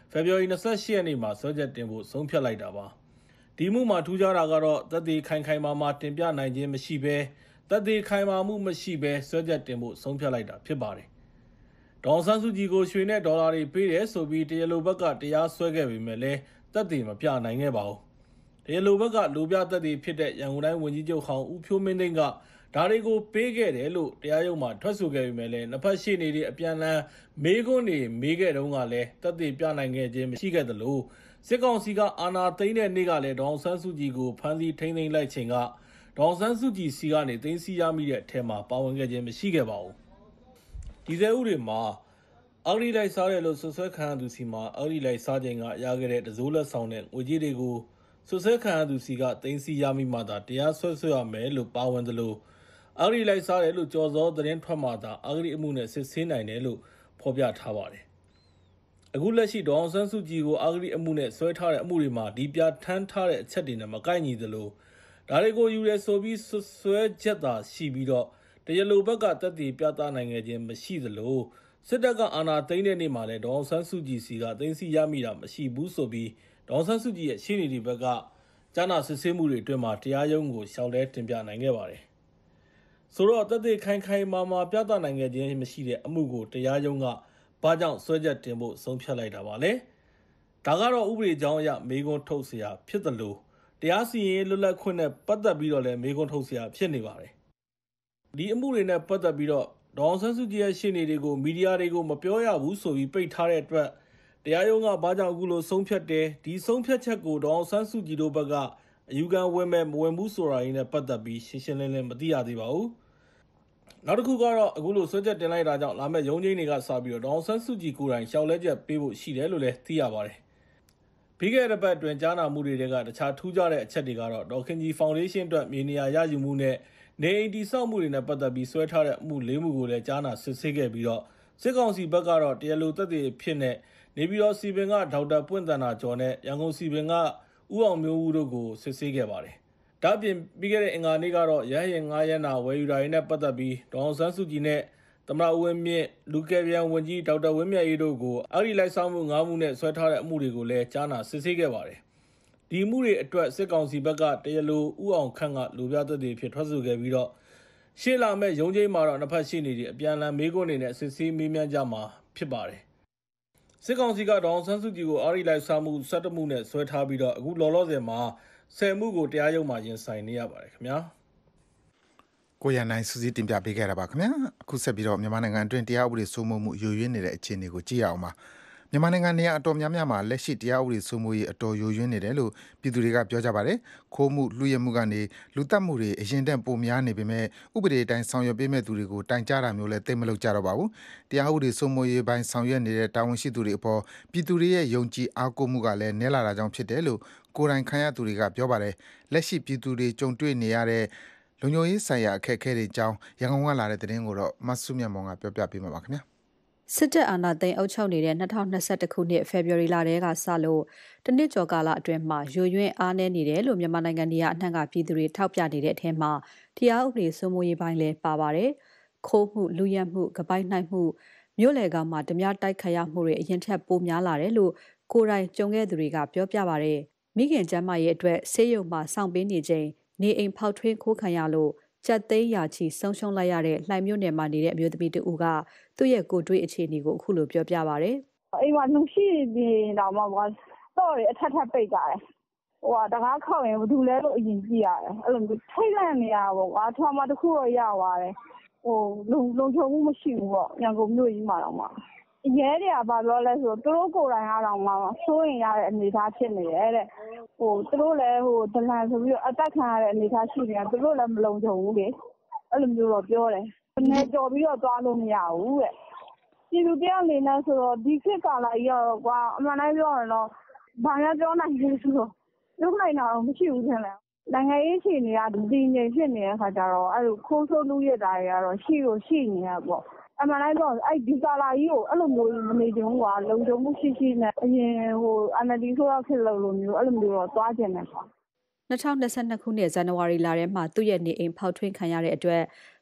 Speaker 9: ဖေဖော်ဝါရီ28ရက်နေ့မှာစွဲချက်တင်ဖို့ဆုံးဖြတ်လိုက်တာပါဒီမှုမှာထူးခြားတာကတော့သက်သေခိုင်ခိုင်မာမာတင်ပြနိုင်ခြင်းမရှိဘဲသက်သေခိုင်မာမှုမရှိဘဲစွဲချက်တင်ဖို့ဆုံးဖြတ်လိုက်တာဖြစ်ပါတယ်ဒေါ်ဆန်းစုကြည်ကိုရွှေနဲ့ဒေါ်လာတွေပေးတယ်ဆိုပြီးတရားလိုဘက်ကတရားစွဲခဲ့ပေမဲ့လည်းသက်သေမပြနိုင်ခဲ့ပါဘူးတရားလိုဘက်ကလိုပြသက်သေဖြစ်တဲ့ရန်ကုန်တိုင်းဝန်ကြီးချုပ်ဟောင်းဦးဖြိုးမင်းသိန်းကဒါတွေကိုပေးခဲ့တယ်လို့တရားရုံးမှာထွက်ဆိုခဲ့ပေမဲ့လည်းနှစ်ဖက်ရှေ့နေတွေအပြန်အလှန်မေးခွန်းတွေမေးခဲ့တုန်းကလည်းသက်သေပြနိုင်ခဲ့ခြင်းမရှိခဲ့သလိုစစ်ကောင်စီကအာဏာသိမ်းတဲ့နေ့ကလည်းဒေါ်ဆန်းစုကြည်ကိုဖမ်းဆီးထိန်းသိမ်းလိုက်ချိန်ကဒေါ်ဆန်းစုကြည်စီကနေသိမ်းဆည်းရမိတဲ့အထက်မှာပါဝင်ခဲ့ခြင်းမရှိခဲ့ပါဘူးဒီဇယ်ဥတွေမှာအောက်ရီလိုက်စားတယ်လို့ဆွဆွဲခံရသူစီမှာအောက်ရီလိုက်စားခြင်းကရခဲ့တဲ့တစိုးလက်ဆောင်တဲ့ငွေကြေးတွေကိုဆွဆွဲခံရသူစီကသိမ်းဆည်းရမိမှသာတရားစွဲဆိုရမယ်လို့ပါဝင်သလိုအောက်ရီလိုက်စားတယ်လို့ကြော်စောသတင်းထွက်မှသာအောက်ရီအမှုနဲ့စစ်ဆေးနိုင်တယ်လို့ဖော်ပြထားပါတယ်အခုလက်ရှိဒေါ်အောင်ဆန်းစုကြည်ကိုအောက်ရီအမှုနဲ့ဆွဲထားတဲ့အမှုတွေမှာဒီပြထမ်းထားတဲ့အချက်တွေနဲ့မကိုက်ညီသလိုဒါတွေကိုယူရဲဆိုပြီးဆွဲချက်သာရှိပြီးတော့တရားလိုဘက်ကတက်တည်ပြသနိုင်ခဲ့ခြင်းမရှိသလိုစစ်တပ်ကအာဏာသိမ်းတဲ့နေ့မှာလည်းဒေါ်အောင်ဆန်းစုကြည်စီကသိမ်းဆည်းရမိတာမရှိဘူးဆိုပြီးဒေါ်အောင်ဆန်းစုကြည်ရဲ့ရှင်းနေဒီဘက်ကကြားနာစစ်ဆေးမှုတွေအတွင်းမှာတရားရုံးကိုရှောက်လဲတင်ပြနိုင်ခဲ့ပါတယ်ဆိုတော့တက်တည်ခိုင်ခိုင်မာမာပြသနိုင်ခဲ့ခြင်းမရှိတဲ့အမှုကိုတရားရုံးကဘာကြောင့်ဆွဲချက်တင်ဖို့ဆုံးဖြတ်လိုက်တာပါလဲဒါကတော့ဥပဒေကြောင်းအရမေးခွန်းထုတ်เสียဖြစ်တယ်လို့တရားစီရင်လွတ်လပ်ခွင့်နဲ့ပတ်သက်ပြီးတော့လည်းမေးခွန်းထုတ်เสียဖြစ်နေပါတယ်ဒီအမှုတွေနဲ့ပတ်သက်ပြီးတော့ဒေါ်အောင်ဆန်းစုကြည်ရဲ့ရှင်းနေတွေကိုမီဒီယာတွေကိုမပြောရဘူးဆိုပြီးပိတ်ထားတဲ့အတွက်တရားရုံးကဘာကြောင့်အခုလိုဆုံးဖြတ်တယ်ဒီဆုံးဖြတ်ချက်ကိုဒေါ်အောင်ဆန်းစုကြည်တို့ဘက်ကအယူခံဝင်မဲ့မဝင်ဘူးဆိုတာရင်းနဲ့ပတ်သက်ပြီးရှင်းရှင်းလင်းလင်းမသိရသေးပါဘူးနောက်တစ်ခုကတော့အခုလိုဆွဲချက်တင်လိုက်တာကြောင့်လာမယ့်ရုံးချင်းတွေကစပြီးတော့ဒေါ်အောင်ဆန်းစုကြည်ကိုယ်တိုင်ရှောက်လဲချက်ပေးဖို့ရှိတယ်လို့လည်းသိရပါတယ်ပြီးခဲ့တဲ့ဘက်အတွင်းကြားနာမှုတွေကတခြားထူးခြားတဲ့အချက်တွေကတော့ဒေါ်ခင်ကြီးဖောင်ဒေးရှင်းအတွက်မြေနေရာရယူမှုနဲ့နေအိမ်တည်ဆောက်မှုတွေနဲ့ပတ်သက်ပြီးဆွဲထားတဲ့အမှု၄မှုကိုလည်းကြားနာစစ်ဆေးခဲ့ပြီးတော့စစ်ကောင်စီဘက်ကတော့တရားလိုသက်သေဖြစ်တဲ့နေပြည်တော်စီပင်ကဒေါက်တာပွင့်တန်တာကျော်နဲ့ရန်ကုန်စီပင်ကဦးအောင်မျိုးဦးတို့ကိုစစ်ဆေးခဲ့ပါတယ်ဒါ့အပြင်ပြီးခဲ့တဲ့အင်္ဂါနေ့ကတော့ရဟရင်9ရက်နာဝယ်ယူတာတွေနဲ့ပတ်သက်ပြီးဒေါ်အောင်ဆန်းစုကြည်နဲ့သမ္မတဦးဝင်းမြင့်လူကယ်ပြန်ဝန်ကြီးဒေါက်တာဝင်းမြတ်ရေးတို့ကိုအောက်ရီလိုက်ဆောင်မှု9မှုနဲ့ဆွဲထားတဲ့အမှုတွေကိုလည်းကြားနာစစ်ဆေးခဲ့ပါတယ်ဒီမှုတွေအတွက်စစ်ကောင်စီဘက်ကတရားလိုဦးအောင်ခန့်ကလူပြသက်သေဖြစ်ထွက်ဆိုခဲ့ပြီးတော့ရှေ့လာမဲ့ရုံးချိန်မှာတော့နှစ်ဖက်ရှိနေတဲ့အပြန်အလှန်မေးခွန်းတွေနဲ့စစ်ဆေးမေးမြန်းကြမှာဖြစ်ပါတယ်စစ်ကောင်စီကဒေါ်အောင်ဆန်းစုကြည်ကိုအောက်ရီလိုက်ဆောင်မှု17မှုနဲ့ဆွဲထားပြီးတော့အခုလောလောဆယ်မှာ10မှုကိုတရားရုံးမှာရင်ဆိုင်နေရပါတယ်ခင်ဗျာ
Speaker 2: ကိုရန်နိုင်စူးစီးတင်ပြပေးခဲ့တာပါခင်ဗျာအခုဆက်ပြီးတော့မြန်မာနိုင်ငံအတွင်းတရားဥပဒေစိုးမိုးမှုယိုယွင်းနေတဲ့အခြေအနေကိုကြည့်ရအောင်ပါမြန်မာနိုင်ငံနေရာအတော်များများမှာလက်ရှိတရားဥပဒေစိုးမိုးရေးအတော်ယိုယွင်းနေတယ်လို့ပြည်သူတွေကပြောကြပါတယ်ခိုးမှုလူရဲမှုကနေလူတက်မှုတွေအရင်တည်းပိုများနေပေမဲ့ဥပဒေအတိုင်းဆောင်ရွက်ပေးမဲ့သူတွေကိုတိုင်ကြားတာမျိုးလည်းသိမလုပ်ကြတော့ပါဘူးတရားဥပဒေစိုးမိုးရေးပိုင်းဆောင်ရွက်နေတဲ့တာဝန်ရှိသူတွေအပေါ်ပြည်သူတွေရဲ့ယုံကြည်အားကိုးမှုကလည်းနည်းလာတာကြောင့်ဖြစ်တယ်လို့ကိုယ်တိုင်ခံရသူတွေကပြောပါတယ်လက်ရှိပြည်သူတွေကြုံတွေ့နေရတဲ့လုံခြုံရေးဆိုင်ရာအခက်အခဲတွေအကြောင်းရန်ကုန်ကလာတဲ့သတင်းကိုတော့မဆုမြတ်မောင်ကပြောပြပေးမှာပါခင်ဗျာ
Speaker 10: စစ်တပ်အာဏာသိမ်းအုပ်ချုပ်နေတဲ့2021ခုနှစ်ဖေဖော်ဝါရီလတည်းကစလို့တနစ်ကျော်ကာလအတွင်းမှာယိုယွင်းအားနည်းနေတယ်လို့မြန်မာနိုင်ငံနေရာအနှံ့ကပြည်သူတွေထောက်ပြနေတဲ့အထက်မှာတရားဥပဒေစိုးမိုးရေးပိုင်းလည်းပါပါတယ်။ခိုးမှုလူရဲမှုကပိုက်နှိုက်မှုမြို့လေကောင်မှာဓမြတိုက်ခတ်ရမှုတွေအရင်ထက်ပိုများလာတယ်လို့ကိုယ်တိုင်ကြုံခဲ့သူတွေကပြောပြပါတယ်။မိခင်ကျမ်းမာရေးအတွက်ဆေးရုံမှာစောင့်ပေးနေချိန်နေအိမ်ဖောက်ထွင်းခိုးခံရလို့ကြက်သိန်းရာချီဆုံးရှုံးလိုက်ရတဲ့လှိုင်မြို့နယ်မှာနေတဲ့အမျိုးသမီးတဦးကသူ့ရဲ့ကိုယ်တွေ့အခြေအနေကိုအခုလိုပြောပြပါဗျ
Speaker 8: ။အိမ်မှာလူရှိနေတော့မှတော့အထက်ထပ်ပိတ်ကြတယ်။တကားခောက်ရင်ဘာလို့လဲလို့အရင်ကြည့်ရတယ်။အဲ့လိုမျိုးထိတ်လန့်နေရပေါ့ကွာ။ထွာမတစ်ခုတော့ရသွားတယ်။လုံခြုံမှုမရှိဘူးပေါ့။ရန်ကုန်မြို့ကြီးမှာတော့မှရဲတွေကဘာပြောလဲဆိုတော့သူတို့ကိုယ်တိုင်ကတော့မှစိုးရင်ရတဲ့အနေအထားဖြစ်နေတယ်တဲ့။သူတို့လည်းဒလန်ဆိုပြီးတော့အသက်ခံရတဲ့အနေအထားရှိနေတာသူတို့လည်းမလုံခြုံဘူးလေ။အဲ့လိုမျိုးတော့ပြောတယ်။နေကြော်ပြီးတော့သွားလို့မရဘူးတဲ့။ပြည်သူတရားအနေနဲ့ဆိုတော့ဒီခေတ်ကာလကြီးတော့ကွာအမှန်တိုင်းပြောရင်တော့ဘာမှပြောနိုင်ဘူးဆိုတော့လုပ်နိုင်တာတော့မရှိဘူးထင်တယ်။နိုင်ငံရေးအခြေအနေကဒီငြိမ်ဖြစ်နေတဲ့ခါကျတော့အဲ့လိုခိုးဆိုးလူရတာတွေကတော့ရှိနေရပေါ့။အမှန်တိုင်းတော့ဒီကာလာကြီးကိုအဲ့လိုမျိုးမနေချင်ဘူးကွာလုံခြုံမှုရှိနဲ့အရင်NLD ဆိုတော့ဖြစ်လို့မျိုးအဲ့လိုမျိုးတော့သွားကျင်တယ်ကွာ
Speaker 10: 2022ခုနှစ်ဇန်နဝါရီလထဲမှာသူ့ရဲ့နေအိမ်ဖောက်ထွင်းခံရတဲ့အတွက်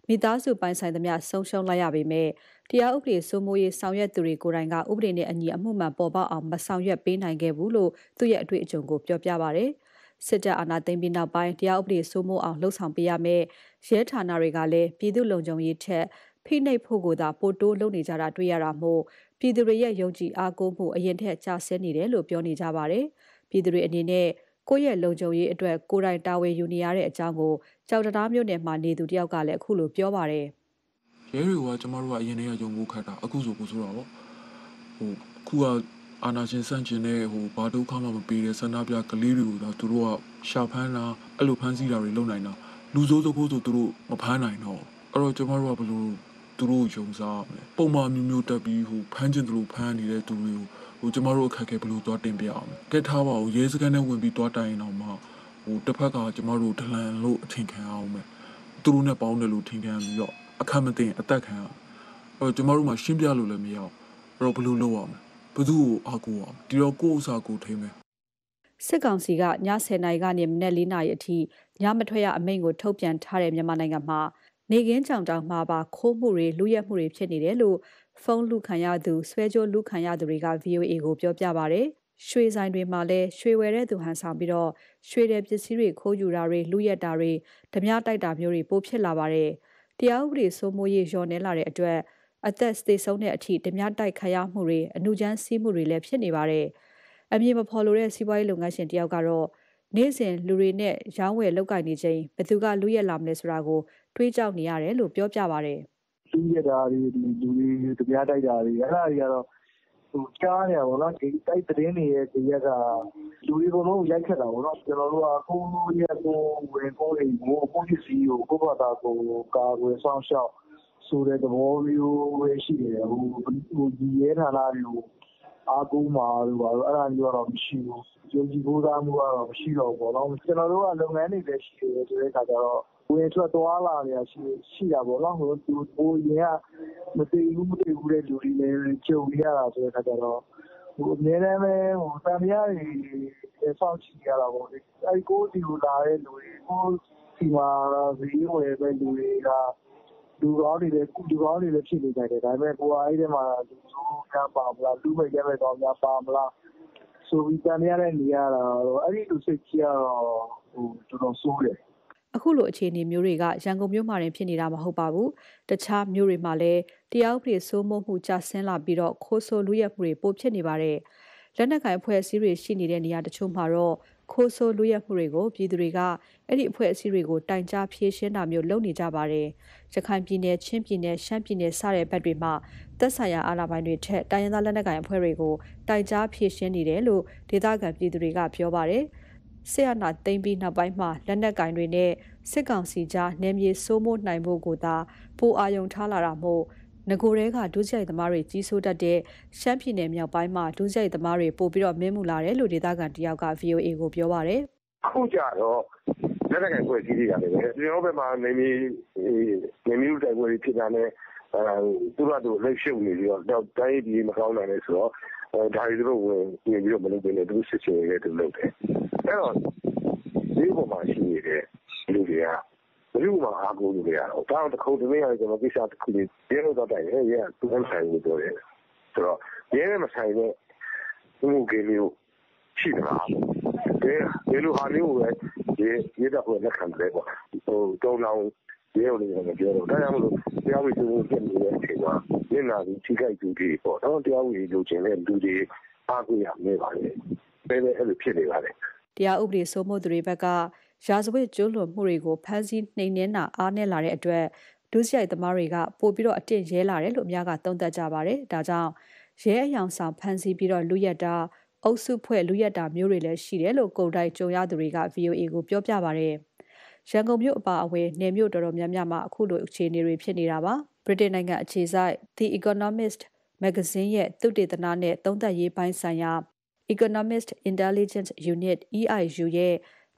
Speaker 10: မိသားစုပိုင်ဆိုင်သမျှဆုံးရှုံးလိုက်ရပေမဲ့တရားဥပဒေစိုးမိုးရေးဆောင်ရွက်သူတွေကိုယ်တိုင်ကဥပဒေနဲ့အညီအမှုမှန်ပေါ်ပေါက်အောင်မဆောင်ရွက်ပေးနိုင်ခဲ့ဘူးလို့သူ့ရဲ့အတွေ့အကြုံကိုပြောပြပါတယ်။စစ်တပ်အာဏာသိမ်းပြီးနောက်ပိုင်းတရားဥပဒေစိုးမိုးအောင်လှုံ့ဆော်ပေးရမယ်။ရဲဌာနတွေကလည်းပြည်သူ့လုံခြုံရေးထက်ဖိနှိပ်ဖို့ကိုသာပိုတိုးလုပ်နေကြတာတွေ့ရတာမို့ပြည်သူတွေရဲ့ယုံကြည်အားကိုးမှုအရင်ထက်ကျဆင်းနေတယ်လို့ပြောနေကြပါတယ်။ပြည်သူတွေအနေနဲ့ကိုယ့်ရဲ့လုံခြုံရေးအတွက်ကိုယ်တိုင်တာဝန်ယူနေရတဲ့အကြောင်းကိုကြောက်တရားမျိုးနဲ့မှနေသူတယောက်ကလည်းအခုလိုပြောပါတယ်
Speaker 11: ။ရဲတွေကကျမတို့ကအရင်တည်းကယုံဖို့ခက်တာအခုဆိုဆိုတာပေါ့။ခုကအာဏာရှင်စန့်ကျင်တဲ့ဘာဒုက္ခမှမပေးတဲ့ဆန္ဒပြကလေးတွေကိုတော့သူတို့ကရှာဖမ်းတာအဲ့လိုဖမ်းဆီးတာတွေလုပ်နိုင်တာလူစိုးစိုးဖို့ဆိုသူတို့မဖမ်းနိုင်တော့အဲ့တော့ကျမတို့ကဘယ်လိုသူတို့ယုံစားမလဲပုံမှန်မျိုးမျိုးတက်ပြီးဖမ်းကျင်သူတို့ဖမ်းနေတဲ့သူတွေကိုကျမတို့အခက်အခဲဘယ်လိုသွားတင်ပြအောင်လဲကဲထားပါဦးရဲစခန်းထဲဝင်ပြီးသွားတိုင်ရင်တော့မှတစ်ဖက်ကကျမတို့ဒလန်လို့အထင်ခံအောင်မယ်သူတို့နဲ့ပေါင်းတယ်လို့ထင်ခံပြီးတော့အခက်မသိရင်အသက်ခံအောင်အဲ့တော့ကျမတို့မှရှင်းပြလို့လည်းမရအောင်အဲ့တော့ဘယ်လိုလုပ်အောင်လဲဘယ်သူ့ကိုအားကိုးအောင်ဒီတော့ကိုယ့်ဥစ္စာကိုထိမယ်
Speaker 10: စစ်ကောင်စီကည10:00နာရီကနေမနက်4:00နာရီအထိညမထွက်ရအမိန့်ကိုထုတ်ပြန်ထားတဲ့မြန်မာနိုင်ငံမှာနေကင်းကြောင်တောင်မှာပါခိုးမှုတွေလူရက်မှုတွေဖြစ်နေတယ်လို့ဖုန်းလူခံရသူဆွဲကြိုးလူခံရသူတွေက VOA ကိုပြောပြပါဗျ။ရွှေဆိုင်တွေမှာလည်းရွှေဝယ်တဲ့သူဟန်ဆောင်ပြီးတော့ရွှေတဲ့ပစ္စည်းတွေခိုးယူတာတွေလူရက်တာတွေဓမြတိုက်တာမျိုးတွေပိုဖြစ်လာပါတယ်။တရားဥပဒေစိုးမိုးရေးလျော့နေလာတဲ့အတွက်အသက်သေဆုံးတဲ့အထိဓမြတိုက်ခရမှုတွေအနုချမ်းစီးမှုတွေလည်းဖြစ်နေပါတယ်။အမည်မဖော်လိုတဲ့စီးပွားရေးလုပ်ငန်းရှင်တယောက်ကတော့နေ့စဉ်လူတွေနဲ့ရောင်းဝယ်လုပ်ကိုင်နေချိန်ဘယ်သူကလူရက်လာမလဲဆိုတာကိုတွေးကြောက်နေရတယ်လို့ပြောပြပါတယ်
Speaker 3: ။လူရက်တာတွေလူတွေဓမြတိုက်တာတွေအဲ့ဒါတွေကတော့ကြားနေရပါတော့ဒီတိုက်သတင်းတွေရဲ့ဒီရက်ကလူတွေကတော့ရိုက်ခတ်တာပေါ့နော်ကျွန်တော်တို့ကကိုယ်ရက်ကိုဝင်ကိုယ်ကိုကိုယ့်ပစ္စည်းကိုကိုယ့်ဘာသာကိုကာကွယ်ဆောင်ရှောက်ဆိုတဲ့သဘောမျိုးပဲရှိတယ်ဒီရဲဌာနတွေကိုအားကိုးမှာလို့ပါတော့အဲ့ဒါမျိုးကတော့မရှိဘူးယုံကြည်ဖို့သားမှုကတော့မရှိတော့ဘူးပေါ့နော်ကျွန်တော်တို့ကလုပ်ငန်းတွေလည်းရှိတယ်ဆိုတဲ့အခါကျတော့ဝင်ထွက်သွားလာနေရရှိတာပေါ့နော်ဟိုရင်ကမသိဘူးတဲ့လူတွေလည်းကြုံရတာဆိုတဲ့အခါကျတော့အများနဲ့ပဲတန်မြားတွေစောင့်ကြည့်ရတာပေါ့လေအဲဒီကိုဒီလိုလာတဲ့လူတွေကိုဒီမှာဗီဒီယိုဝယ်ပဲလူတွေကလူကောင်းတွေလည်းဖြစ်နေကြတယ်ဒါပေမဲ့ကိုကအဲ့ဒီမှာလူဆိုးများပါမလားလူမဲ့ရဲမဲ့တော့များပါမလားဆိုပြီးတန်မြားတဲ့နေရတာတော့အဲ့ဒီလူစိတ်ကြီးကတော့တော်တော်ဆိုးတယ်
Speaker 10: အခုလိုအခြေအနေမျိုးတွေကရန်ကုန်မြို့မှာတင်ဖြစ်နေတာမဟုတ်ပါဘူးတခြားမြို့တွေမှာလည်းတရားဥပဒေစိုးမိုးမှုကျဆင်းလာပြီးတော့ခိုးဆိုးလူရက်မှုတွေပိုဖြစ်နေပါတယ်လက်နက်ကိုင်အဖွဲ့အစည်းတွေရှိနေတဲ့နေရာတချို့မှာတော့ခိုးဆိုးလူရက်မှုတွေကိုပြည်သူတွေကအဲ့ဒီအဖွဲ့အစည်းတွေကိုတိုင်ကြားဖြေရှင်းတာမျိုးလုပ်နေကြပါတယ်ရခိုင်ပြည်နယ်ချင်းပြည်နယ်ရှမ်းပြည်နယ်စတဲ့ဘက်တွေမှာသက်ဆိုင်ရာအာဏာပိုင်တွေထက်တိုင်းရင်းသားလက်နက်ကိုင်အဖွဲ့တွေကိုတိုင်ကြားဖြေရှင်းနေတယ်လို့ဒေသခံပြည်သူတွေကပြောပါတယ်ဆရာနာသိမ့်ပြီးနောက်ပိုင်းမှာလက်နက်ကင်တွေနဲ့စစ်ကောင်စီကြားနယ်မြေစိုးမိုးနိုင်ဖို့ကိုသာပိုအာရုံထားလာတာမို့ငကိုရဲကဒုစရိုက်သမားတွေကြီးစိုးတတ်တဲ့ရှမ်းပြည်နယ်မြောက်ပိုင်းမှာဒုစရိုက်သမားတွေပို့ပြီးတော့မင်းမှုလာတယ်လို့ဒေသခံတယောက်က VOA ကိုပြောပါတယ်
Speaker 3: ။အခုကြတော့လက်နက်ကင်ဖွဲ့စည်းတွေကလည်းကျွန်တော်ဘက်မှာနေမီလူတိုက်ပွဲတွေဖြစ်တာနဲ့သူတို့လက်ရှုပ်နေပြီးတော့တိုင်းပြည်မကောင်းနိုင်လဲဆိုတော့ဒါတွေတို့ဝင်ပြီးတော့မလုပ်ဘဲနဲ့သူစစ်ချင်ရဲတူလုပ်တယ်။အဲ့တော့ဒီပုံမှာရှိနေတဲ့လူတွေကဘယ်လိုမှအားကိုးလို့ရအောင်တောင်းတစ်ခုတည်းရတယ်ကျွန်တော်ကိစ္စတစ်ခုလေးရဲလို့တော့တိုင်ရဲသူ့ဆိုင်ကိုပြောတယ်ဆိုတော့ရဲမဆိုင်တဲ့ဥပဒေမျိုးရှိတာဒီလိုဟာမျိုးပဲရဲတော့လက်ခံတယ်ပေါ့တုံးလောင်ရဲလို့လည်းမပြောတော့ဒါကြောင့်မလို့တရားဝိသုဖြစ်နေတဲ့အချိန်မှာမျက်နှာကြီးထိခိုက်သူတွေပေါ့နော်တရားဝိသုလိုချင်တဲ့လူတွေအားကိုးရမယ်ပါလေပဲအဲ့လိုဖြစ်နေပါလေ
Speaker 10: တရားဥပဒေစိုးမိုးသူတွေဘက်ကရာဇဝတ်ကျူးလွန်မှုတွေကိုဖမ်းဆီးနှိမ်နင်းတာအားနည်းလာတဲ့အတွက်ဒုစရိုက်သမားတွေကပို့ပြီးတော့အတင်းရဲလာတယ်လို့အများကသုံးသပ်ကြပါတယ်။ဒါကြောင့်ရဲအယောင်ဆောင်ဖမ်းဆီးပြီးတော့လူရက်တာအုပ်စုဖွဲ့လူရက်တာမျိုးတွေလည်းရှိတယ်လို့ကုန်တိုင်းကြုံရသူတွေက VOA ကိုပြောပြပါတယ်။ရန်ကုန်မြို့အပါအဝင်နယ်မြို့တော်တော်များများမှာအခုလိုအခြေအနေတွေဖြစ်နေတာပါ။ ဗြိတိန်နိုင်ငံအခြေစိုက် The Economist မဂ္ဂဇင်းရဲ့သုတေသနနဲ့သုံးသပ်ရေးပိုင်းဆိုင်ရာ Economist Intelligence Unit EIU ရဲ့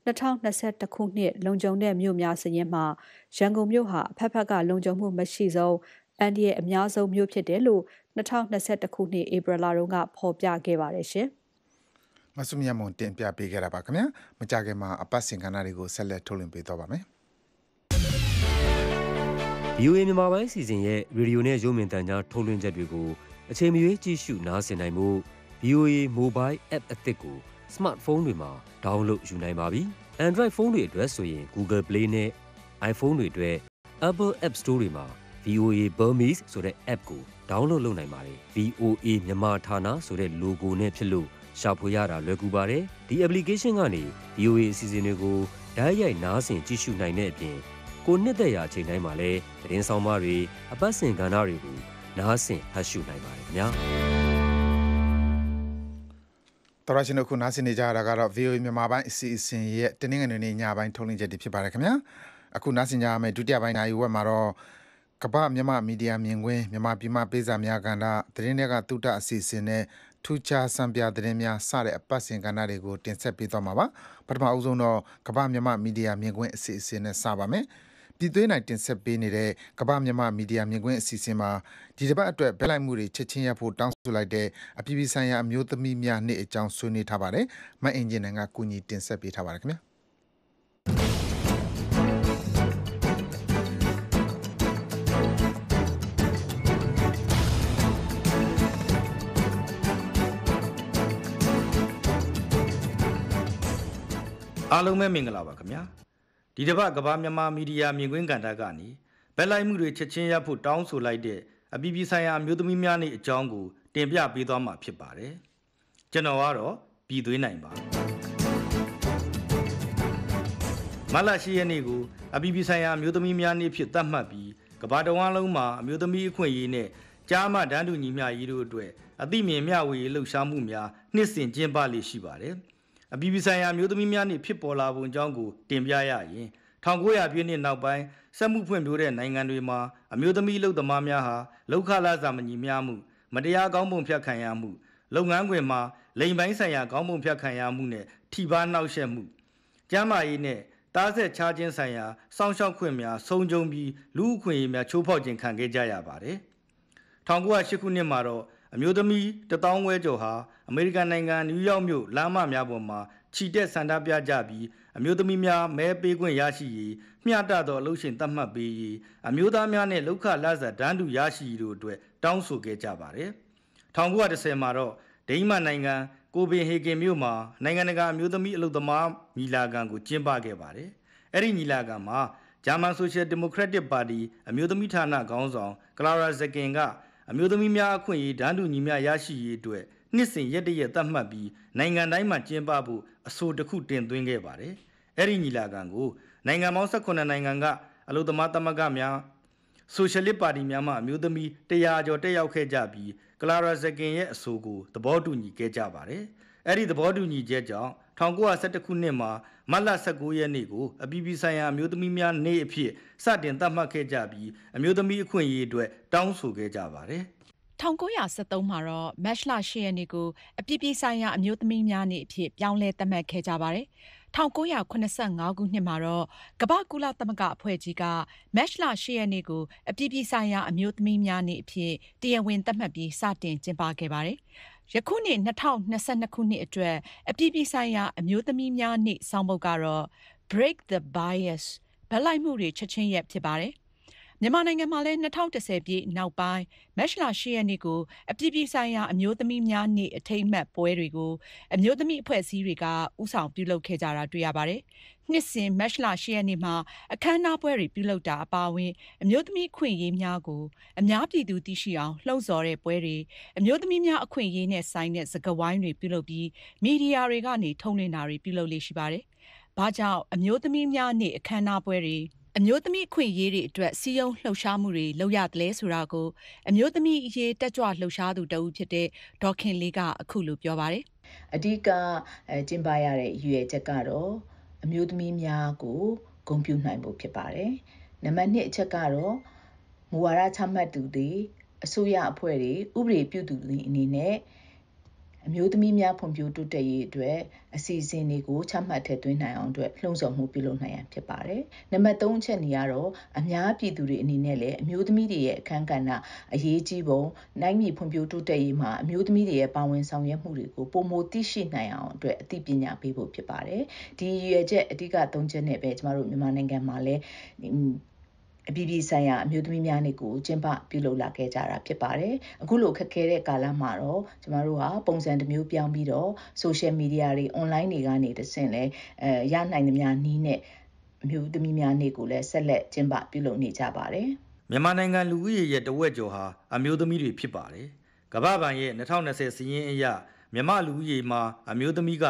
Speaker 10: 2021ခုနှစ်လုံခြုံတဲ့မြို့များစာရင်းမှာရန်ကုန်မြို့ဟာအဖက်ဖက်ကလုံခြုံမှုမရှိဆုံးအန်ဒီရဲ့အများဆုံးမြို့ဖြစ်တယ်လို့2021ခုနှစ်ဧပြီလတုန်းကဖော်ပြခဲ့ပါတယ်ရှင်
Speaker 2: ။မဆုမြတ်မွန်တင်ပြပေးခဲ့တာပါခင်ဗျာ။မကြခင်မှာအပတ်စဉ်ကဏ္ဍတွေကိုဆက်လက်ထုတ်လွှင့်ပေးတော့ပါမယ်။
Speaker 12: VOA မြန်မာပိုင်းစီစဉ်ရဲ့ရေဒီယိုနဲ့ရုပ်မြင်သံကြားထုတ်လွှင့်ချက်တွေကိုအချိန်မရွေးကြည့်ရှုနားဆင်နိုင်မှု VOA Mobile App အသစ်ကို Smartphone တွေမှာ download ယူနိုင်ပါပြီ။ Android ဖုန်းတွေအတွက်ဆိုရင် Google Play နဲ့ iPhone တွေအတွက် Apple App Store တွေမှာ VOA Burmese ဆိုတဲ့ app ကို download လုပ်နိုင်ပါတယ်။ VOA မြန်မာဌာနဆိုတဲ့ logo နဲ့ဖြစ်လို့ရှာဖွေရတာလွယ်ကူပါတယ်။ဒီ application ကနေ VOA အစီအစဉ်တွေကိုဓာတ်ရိုက်နားဆင်ကြည့်ရှုနိုင်တဲ့အပြင်ကိုနှစ်သက်ရာအချိန်တိုင်းမှာလည်းသတင်းဆောင်မတွေအပတ်စဉ်ကဏ္ဍတွေကိုနားဆင်ဖတ်ရှုနိုင်ပါတယ်ခင်ဗျာ
Speaker 2: တော်ရရှင်တို့ခုနားဆင်နေကြတာကတော့ VOA မြန်မာပိုင်းအစီအစဉ်ရဲ့တနင်္ဂနွေနေ့ညပိုင်းထုတ်လွှင့်ချက်တွေဖြစ်ပါတယ်ခင်ဗျာအခုနားဆင်ကြရမယ့်ဒုတိယပိုင်းနိုင်ဝက်မှာတော့ကမ္ဘာမြန်မာမီဒီယာမြင်ကွင်းမြန်မာပြည်မှပေးစာများကဏ္ဍသတင်းတွေကတုဒ္ဒအစီအစဉ်နဲ့ထူးခြားစံပြသတင်းများစတဲ့အပတ်စဉ်ကဏ္ဍတွေကိုတင်ဆက်ပေးသွားမှာပါပထမအဦးဆုံးတော့ကမ္ဘာမြန်မာမီဒီယာမြင်ကွင်းအစီအစဉ်နဲ့စပါမယ်ပြည်သွေးနိုင်တင်ဆက်ပေးနေတဲ့ကမ္ဘာမြန်မာမီဒီယာမြင်ကွင်းအစီအစဉ်မှာဒီတစ်ပတ်အတွက်ဘက်လိုက်မှုတွေချက်ချင်းရဖို့တောင်းဆိုလိုက်တဲ့အပြည်ပြည်ဆိုင်ရာအမျိုးသမီးများနေ့အကြောင်းဆွေးနွေးထားပါတယ်။မအင်ဂျင်နန်ကကူညီတင်ဆက်ပေးထားပါတယ်ခင်ဗျာ
Speaker 13: ။အားလုံးပဲမင်္ဂလာပါခင်ဗျာဒီတစ်ပတ်ကမ္ဘာမြန်မာမီဒီယာမြင်ကွင်းကဏ္ဍကနေဘက်လိုက်မှုတွေချက်ချင်းရဖို့တောင်းဆိုလိုက်တဲ့အပြည်ပြည်ဆိုင်ရာအမျိုးသမီးများနေ့အကြောင်းကိုတင်ပြပေးသွားမှာဖြစ်ပါတယ်ကျွန်တော်ကတော့ပြည်သွေးနိုင်ပါမလရှိရဲ့နေ့ကိုအပြည်ပြည်ဆိုင်ရာအမျိုးသမီးများနေ့ဖြစ်သတ်မှတ်ပြီးကမ္ဘာတဝန်းလုံးမှာအမျိုးသမီးအခွင့်အရေးနဲ့ကြားမှတန်းတူညီမျှရေးတို့အတွက်အသိမြင်မျှဝေလှုပ်ရှားမှုများနှစ်စဉ်ကျင်းပလေ့ရှိပါတယ်အပြည်ပြည်ဆိုင်ရာမျိုးသမီးများနေ့ဖြစ်ပေါ်လာပုံအကြောင်းကိုတင်ပြရရင်1900ပြည့်နှစ်နောက်ပိုင်းစက်မှုဖွံ့ဖြိုးတဲ့နိုင်ငံတွေမှာအမျိုးသမီးလုပ်သမားများဟာလောက်ခလစာမညီမျှမှုမတရားကောင်းပုံဖြတ်ခံရမှုလုပ်ငန်းခွင်မှာလိမ်ပိုင်းဆိုင်ရာကောင်းပုံဖြတ်ခံရမှုနဲ့ထိပါနှောက်ယှက်မှုကျန်းမာရေးနဲ့တားဆက်ခြားခြင်းဆိုင်ရာစောင့်ရှောက်ခွင့်များဆုံးရှုံးပြီးလူ့အခွင့်အရေးများချိုးဖောက်ခြင်းခံခဲ့ကြရပါတယ်1908ခုနှစ်မှာတော့အမျိုးသမီး1000ဝဲကျော်ဟာအမေရိကန်နိုင်ငံနယူးယောက်မြို့လမ်းမများပေါ်မှာခြိတက်ဆန္ဒပြကြပြီးအမျိုးသမီးများမဲပေးခွင့်ရရှိရေးမျှတသောအလုပ်ရှင်သတ်မှတ်ပေးရေးအမျိုးသားများနဲ့လောက်ခလစာတန်းတူရရှိရေးတို့အတွက်တောင်းဆိုခဲ့ကြပါတယ်1910မှာတော့ဒိန်းမတ်နိုင်ငံကိုပင်ဟေဂင်မြို့မှာနိုင်ငံတကာအမျိုးသမီးအလုပ်သမားညီလာခံကိုကျင်းပခဲ့ပါတယ်အဲ့ဒီညီလာခံမှာဂျာမန်ဆိုရှယ်ဒီမိုကရက်တစ်ပါတီအမျိုးသမီးဌာနခေါင်းဆောင်ကလာရာဇကင်ကအမျိုးသမီးများအခွင့်အရေးတန်းတူညီမျှရရှိရေးအတွက်နှစ်စဉ်ရက်တရက်သတ်မှတ်ပြီးနိုင်ငံတိုင်းမှာကျင်းပဖို့အဆိုတစ်ခုတင်သွင်းခဲ့ပါတယ်။အဲ့ဒီညီလာခံကိုနိုင်ငံပေါင်း18နိုင်ငံကအလုပ်သမားသမဂ္ဂများဆိုရှယ်လစ်ပါတီများမှအမျိုးသမီး100ကျော်တက်ရောက်ခဲ့ကြပြီးကလာရာဇကင်ရဲ့အဆိုကိုသဘောတူညီခဲ့ကြပါတယ်။အဲ့ဒီသဘောတူညီချက်ကြောင့်1911ခုနှစ်မှာမတ်လ19ရက်နေ့ကိုအပြည်ပြည်ဆိုင်ရာအမျိုးသမီးများနေ့အဖြစ်စတင်သတ်မှတ်ခဲ့ကြပြီးအမျိုးသမီးအခွင့်အရေးအတွက်တောင်းဆိုခဲ့ကြပါတယ်
Speaker 14: 1973မှာတော့မတ်လ10ရက်နေ့ကိုအပြည်ပြည်ဆိုင်ရာအမျိုးသမီးများနေ့အဖြစ်ပြောင်းလဲသတ်မှတ်ခဲ့ကြပါတယ်1985ခုနှစ်မှာတော့ကမ္ဘာကုလသမဂ္ဂအဖွဲ့ကြီးကမတ်လ10ရက်နေ့ကိုအပြည်ပြည်ဆိုင်ရာအမျိုးသမီးများနေ့အဖြစ်တရားဝင်သတ်မှတ်ပြီးစတင်ကျင်းပခဲ့ပါတယ်ယခုနှစ်2022ခုနှစ်အတွက်အပြည်ပြည်ဆိုင်ရာအမျိုးသမီးများနေ့ဆောင်းပုဒ်ကတော့ Break the Bias ဘက်လိုက်မှုတွေချက်ချင်းရက်ဖြစ်ပါတယ်မြန်မာနိုင်ငံမှာလည်း2010ပြည့်နောက်ပိုင်းမတ်လ10ရက်နေ့ကိုအပြည်ပြည်ဆိုင်ရာအမျိုးသမီးများနေ့အထိမ်းအမှတ်ပွဲတွေကိုအမျိုးသမီးအဖွဲ့အစည်းတွေကဦးဆောင်ပြုလုပ်ခဲ့ကြတာတွေ့ရပါတယ်။နှစ်စဉ်မတ်လ10ရက်နေ့မှာအခမ်းအနားပွဲတွေပြုလုပ်တာအပါအဝင်အမျိုးသမီးအခွင့်အရေးများကိုအများပြည်သူသိရှိအောင်လှုံ့ဆော်တဲ့ပွဲတွေအမျိုးသမီးများအခွင့်အရေးနဲ့ဆိုင်တဲ့စကားဝိုင်းတွေပြုလုပ်ပြီးမီဒီယာတွေကနေထုတ်လွှင့်တာတွေပြုလုပ်လေ့ရှိပါတယ်။ဘာကြောင့်အမျိုးသမီးများနေ့အခမ်းအနားပွဲတွေအမျိုးသမီးအခွင့်အရေးတွေအတွက်စီးရုံးလှုပ်ရှားမှုတွေလုပ်ရတယ်ဆိုတာကိုအမျိုးသမီးအရေးတက်ကြွလှုပ်ရှားသူတဦးဖြစ်တဲ့ဒေါခင်လေးကအခုလိုပြောပါတယ်
Speaker 15: အဓိကကျင်းပရတဲ့ရည်ရွယ်ချက်ကတော့အမျိုးသမီးများကိုဂုဏ်ပြုနိုင်ဖို့ဖြစ်ပါတယ်နံပါတ်2အချက်ကတော့မူဝါဒချမှတ်သူတွေအစိုးရအဖွဲ့တွေဥပဒေပြုသူတွေအနေနဲ့အမျိုးသမီးများဖွံ့ဖြိုးတိုးတက်ရေးအတွက်အစီအစဉ်တွေကိုချမှတ်ထည့်သွင်းနိုင်အောင်အတွက်လှုံ့ဆော်မှုပြုလုပ်နိုင်ရန်ဖြစ်ပါတယ်။နံပါတ်3အချက်နေရတော့အများပြည်သူတွေအနေနဲ့လည်းအမျိုးသမီးတွေရဲ့အခန်းကဏ္ဍအရေးကြီးပုံနိုင်ပြည်ဖွံ့ဖြိုးတိုးတက်ရေးမှာအမျိုးသမီးတွေရဲ့ပါဝင်ဆောင်ရွက်မှုတွေကိုပုံမသိရှိနိုင်အောင်အတွက်အသိပညာပေးဖို့ဖြစ်ပါတယ်။ဒီရည်ရွယ်ချက်အဓိက3ချက်နဲ့ပဲကျမတို့မြန်မာနိုင်ငံမှာလည်းအပြည်ပြည်ဆိုင်ရာအမျိုးသမီးများနေ့ကိုကျင်းပပြုလုပ်လာခဲ့ကြတာဖြစ်ပါတယ်အခုလိုခက်ခဲတဲ့ကာလမှာတော့ကျမတို့ဟာပုံစံတစ်မျိုးပြောင်းပြီးတော့ social media တွေ online တွေကနေတဆင့်လဲရနိုင်သမျှနည်းနဲ့အမျိုးသမီးများနေ့ကိုလည်းဆက်လက်ကျင်းပပြုလုပ်နေကြပါတယ်
Speaker 13: မြန်မာနိုင်ငံလူဦးရေရဲ့တဝက်ကျော်ဟာအမျိုးသမီးတွေဖြစ်ပါတယ်ကမ္ဘာ့ဘဏ်ရဲ့2020စာရင်းအရမြန်မာလူဦးရေမှာအမျိုးသမီးက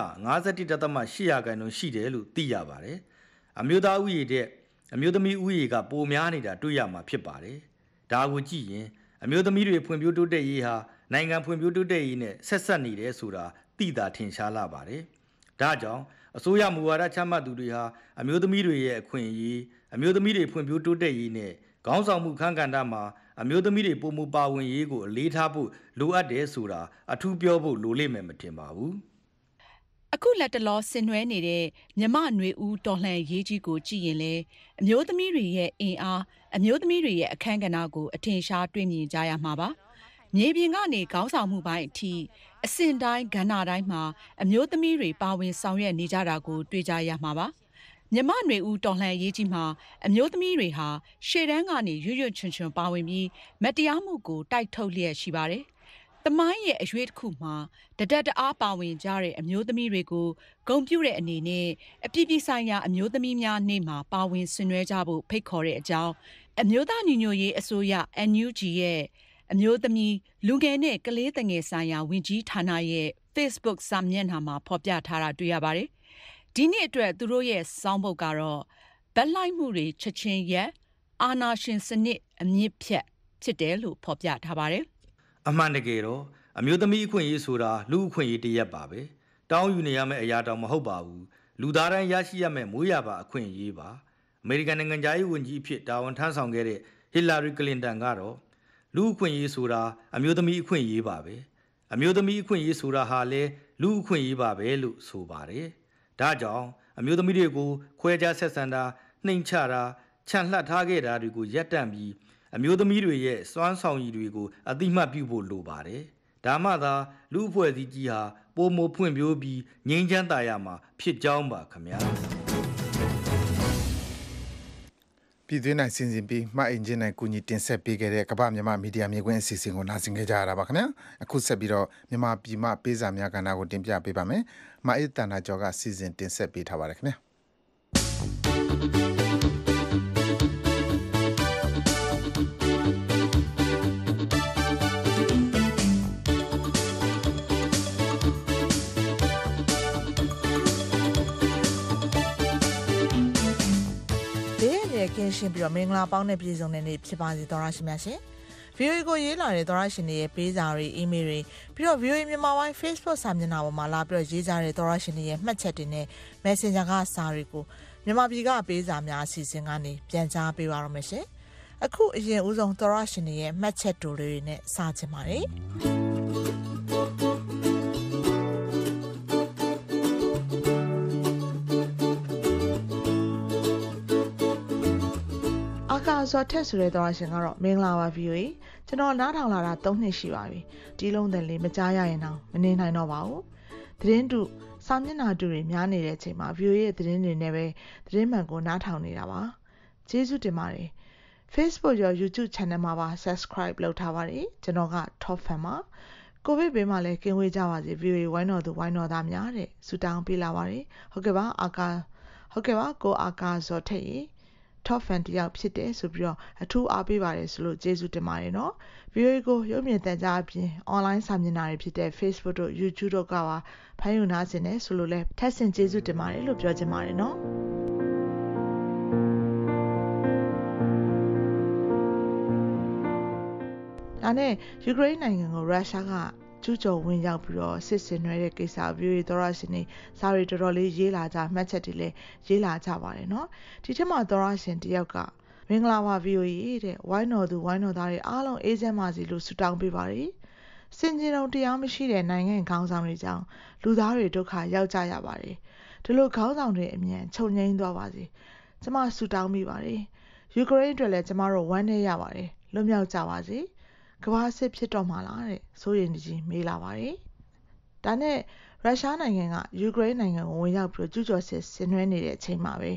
Speaker 13: 51.8% ရှိတယ်လို့သိရပါတယ်အမျိုးသားဦးရေတဲ့အမျိုးသမီးဦးရေကပိုများနေတာတွေ့ရမှာဖြစ်ပါတယ်ဒါကိုကြည့်ရင်အမျိုးသမီးတွေဖွံ့ဖြိုးတိုးတက်ရေးဟာနိုင်ငံဖွံ့ဖြိုးတိုးတက်ရေးနဲ့ဆက်ဆက်နေတယ်ဆိုတာသိသာထင်ရှားလာပါတယ်ဒါကြောင့်အစိုးရမူဝါဒချမှတ်သူတွေဟာအမျိုးသမီးတွေရဲ့အခွင့်အရေးအမျိုးသမီးတွေဖွံ့ဖြိုးတိုးတက်ရေးနဲ့ခေါင်းဆောင်မှုခန်းကဏ္ဍမှာအမျိုးသမီးတွေပုံမူပါဝင်ရေးကိုအလေးထားဖို့လိုအပ်တယ်ဆိုတာအထူးပြောဖို့လိုလိမ့်မယ်မထင်ပါဘူး
Speaker 14: အခုလက်တလောဆင်နွှဲနေတဲ့မြမနွေဦးတော်လှန်ရေးကြီးကိုကြည့်ရင်လေအမျိုးသမီးတွေရဲ့အင်အားအမျိုးသမီးတွေရဲ့အခန်းကဏ္ဍကိုအထင်ရှားတွေ့မြင်ကြရမှာပါမြေပြင်ကနေခေါင်းဆောင်မှုပိုင်းအထိအဆင့်တိုင်းကဏ္ဍတိုင်းမှာအမျိုးသမီးတွေပါဝင်ဆောင်ရွက်နေကြတာကိုတွေ့ကြရမှာပါမြမနွေဦးတော်လှန်ရေးကြီးမှာအမျိုးသမီးတွေဟာရှေ့တန်းကနေရွရွချွန်ချွန်ပါဝင်ပြီးမတရားမှုကိုတိုက်ထုတ်လျက်ရှိပါတယ်တမိုင်းရဲ့အရွေးတစ်ခုမှာတဒတ်တအားပါဝင်ကြတဲ့အမျိုးသမီးတွေကိုဂုဏ်ပြုတဲ့အနေနဲ့အပြည်ပြည်ဆိုင်ရာအမျိုးသမီးများနေ့မှာပါဝင်ဆင်နွှဲကြဖို့ဖိတ်ခေါ်တဲ့အကြောင်းအမျိုးသားညီညွတ်ရေးအစိုးရ NUG ရဲ့အမျိုးသမီးလူငယ်နဲ့ကလေးသင်ငယ်ဆိုင်ရာဝန်ကြီးဌာနရဲ့ Facebook စာမျက်နှာမှာဖော်ပြထားတာတွေ့ရပါတယ်ဒီနေ့အတွက်သူတို့ရဲ့စောင်းပုဒ်ကတော့ဗက်လိုက်မှုတွေချက်ချင်းရက်အာဏာရှင်စနစ်အမြင့်ဖြတ်ဖြစ်တယ်လို့ဖော်ပြထားပါတယ်
Speaker 13: အမှန်တကယ်တော့အမျိုးသမီးအခွင့်အရေးဆိုတာလူအခွင့်အရေးတရက်ပါပဲတောင်းယူနေရမယ့်အရာတောင်မဟုတ်ပါဘူးလူသားတိုင်းရရှိရမယ့်မွေးရပါအခွင့်အရေးပါအမေရိကန်နိုင်ငံသားရေးဝန်ကြီးအဖြစ်တာဝန်ထမ်းဆောင်ခဲ့တဲ့ဟီလာရီကလင်တန်ကတော့လူအခွင့်အရေးဆိုတာအမျိုးသမီးအခွင့်အရေးပါပဲအမျိုးသမီးအခွင့်အရေးဆိုတာဟာလည်းလူအခွင့်အရေးပါပဲလို့ဆိုပါတယ်ဒါကြောင့်အမျိုးသမီးတွေကိုခွဲခြားဆက်ဆံတာနှိမ်ချတာခြံလှပ်ထားခဲ့တာတွေကိုရပ်တန့်ပြီးအမျိုးသမီးတွေရဲ့စွမ်းဆောင်ရည်တွေကိုအသိမှတ်ပြုဖို့လိုပါတယ်ဒါမှသာလူအဖွဲ့အစည်းကြီးဟာပိုမိုဖွံ့ဖြိုးပြီးငြိမ်းချမ်းသာရမှာဖြစ်ကြောင်းပါခင်ဗျာ
Speaker 2: ပြည်တွင်းနိုင်စင်စင်ပြီးမှတ်အင်ဂျင်နိုင်ကူညီတင်ဆက်ပေးခဲ့တဲ့ကမ္ဘာမြန်မာမီဒီယာမြေခွင့်အစီအစဉ်ကိုနားဆင်ကြရတာပါခင်ဗျာအခုဆက်ပြီးတော့မြန်မာပြည်မှပေးစာများကဏ္ဍကိုတင်ပြပေးပါမယ်မအေးတန်နာကျော်ကစီစဉ်တင်ဆက်ပေးထားပါတယ်ခင်ဗျာ
Speaker 5: ကင်းရှင်းပြီးတော့မင်္ဂလာပေါင်းနဲ့ပြည်စုံတဲ့နေ့ဖြစ်ပါစေသောရရှိမြတ်ရှင် VOA ကိုရေးလာတဲ့သောရရှင်တွေရဲ့ပေးစာတွေ email တွေပြီးတော့ VOA မြန်မာပိုင်း Facebook စာမျက်နှာပေါ်မှာလာပြီးတော့ရေးကြတဲ့သောရရှင်တွေရဲ့မှတ်ချက်တွေနဲ့ Messenger ကစာတွေကိုမြန်မာပြည်ကပေးစာများအစီအစဉ်ကနေပြန်ကြားပေးပါရမယ်ရှင်အခုအရင်ဦးဆုံးသောရရှင်တွေရဲ့မှတ်ချက်တူတွေနဲ့စချင်ပါတယ်ကာဇော်ထက်ဆိုတဲ့သောရရှင်ကတော့မင်္ဂလာပါ VOA ကျွန်တော်နားထောင်လာတာ3နှစ်ရှိပါပြီဒီလုံးတယ်လေးမကြားရရင်တော့မနေနိုင်တော့ပါဘူးသတင်းတူစာမျက်နှာတူတွေများနေတဲ့အချိန်မှာ VOA ရဲ့သတင်းတွေနဲ့ပဲသတင်းမှန်ကိုနားထောင်နေတာပါကျေးဇူးတင်ပါတယ် Facebook ရော YouTube Channel မှာပါ Subscribe လုပ်ထားပါတယ်ကျွန်တော်က Top Fan ပါကိုဗစ်ဘေးမှာလည်းကင်းဝေးကြပါစေ VOA ဝိုင်းတော်သူဝိုင်းတော်သားများတဲ့ဆုတောင်းပေးလာပါတယ်ဟုတ်ကဲ့ပါကိုအာကာဇော်ထက်ရေ Top Fan တယောက်ဖြစ်တယ်ဆိုပြီးတော့အထူးအားပေးပါတယ်ဆိုလို့ကျေးဇူးတင်ပါတယ်နော် VOA ကိုရုပ်မြင်သံကြားအပြင် online စာမျက်နှာတွေဖြစ်တဲ့ Facebook တို့ YouTube တို့ကပါဖန်ယူနာဆင်တယ်ဆိုလို့လဲထပ်ဆင့်ကျေးဇူးတင်ပါတယ်လို့ပြောချင်ပါတယ်နော်ဒါနဲ့ယူကရိန်းနိုင်ငံကိုရုရှားကကျူးကျော်ဝင်ရောက်ပြီးတော့စစ်ဆင်နွှဲတဲ့ကိစ္စ VOA သောရရှင်တွေစာရီတော်တော်လေးရေးလာကြမှတ်ချက်တွေလည်းရေးလာကြပါတယ်နော်ဒီထက်မှသောရရှင်တယောက်ကမင်္ဂလာပါ VOA တဲ့ဝိုင်းတော်သူဝိုင်းတော်သားတွေအားလုံးအေးချမ်းပါစေလို့ဆုတောင်းပေးပါတယ်စင်ကြင်တော်တရားမရှိတဲ့နိုင်ငံခေါင်းဆောင်တွေကြောင့်လူသားတွေဒုက္ခရောက်ကြရပါတယ်ဒီလိုခေါင်းဆောင်တွေအမြန်ချုပ်ငြိမ်းသွားပါစေကျမဆုတောင်းမိပါတယ်ယူကရိန်းအတွက်လည်းကျမတို့ဝမ်းနည်းရပါတယ်လွတ်မြောက်ကြပါစေကမ္ဘာစစ်ဖြစ်တော့မှလားတဲ့စိုးရိမ်ကြီးမေးလာပါတယ်ဒါနဲ့ရုရှားနိုင်ငံကယူကရိန်းနိုင်ငံကိုဝင်ရောက်ပြီးကျူးကျော်စစ်ဆင်နွှဲနေတဲ့အချိန်မှာပဲ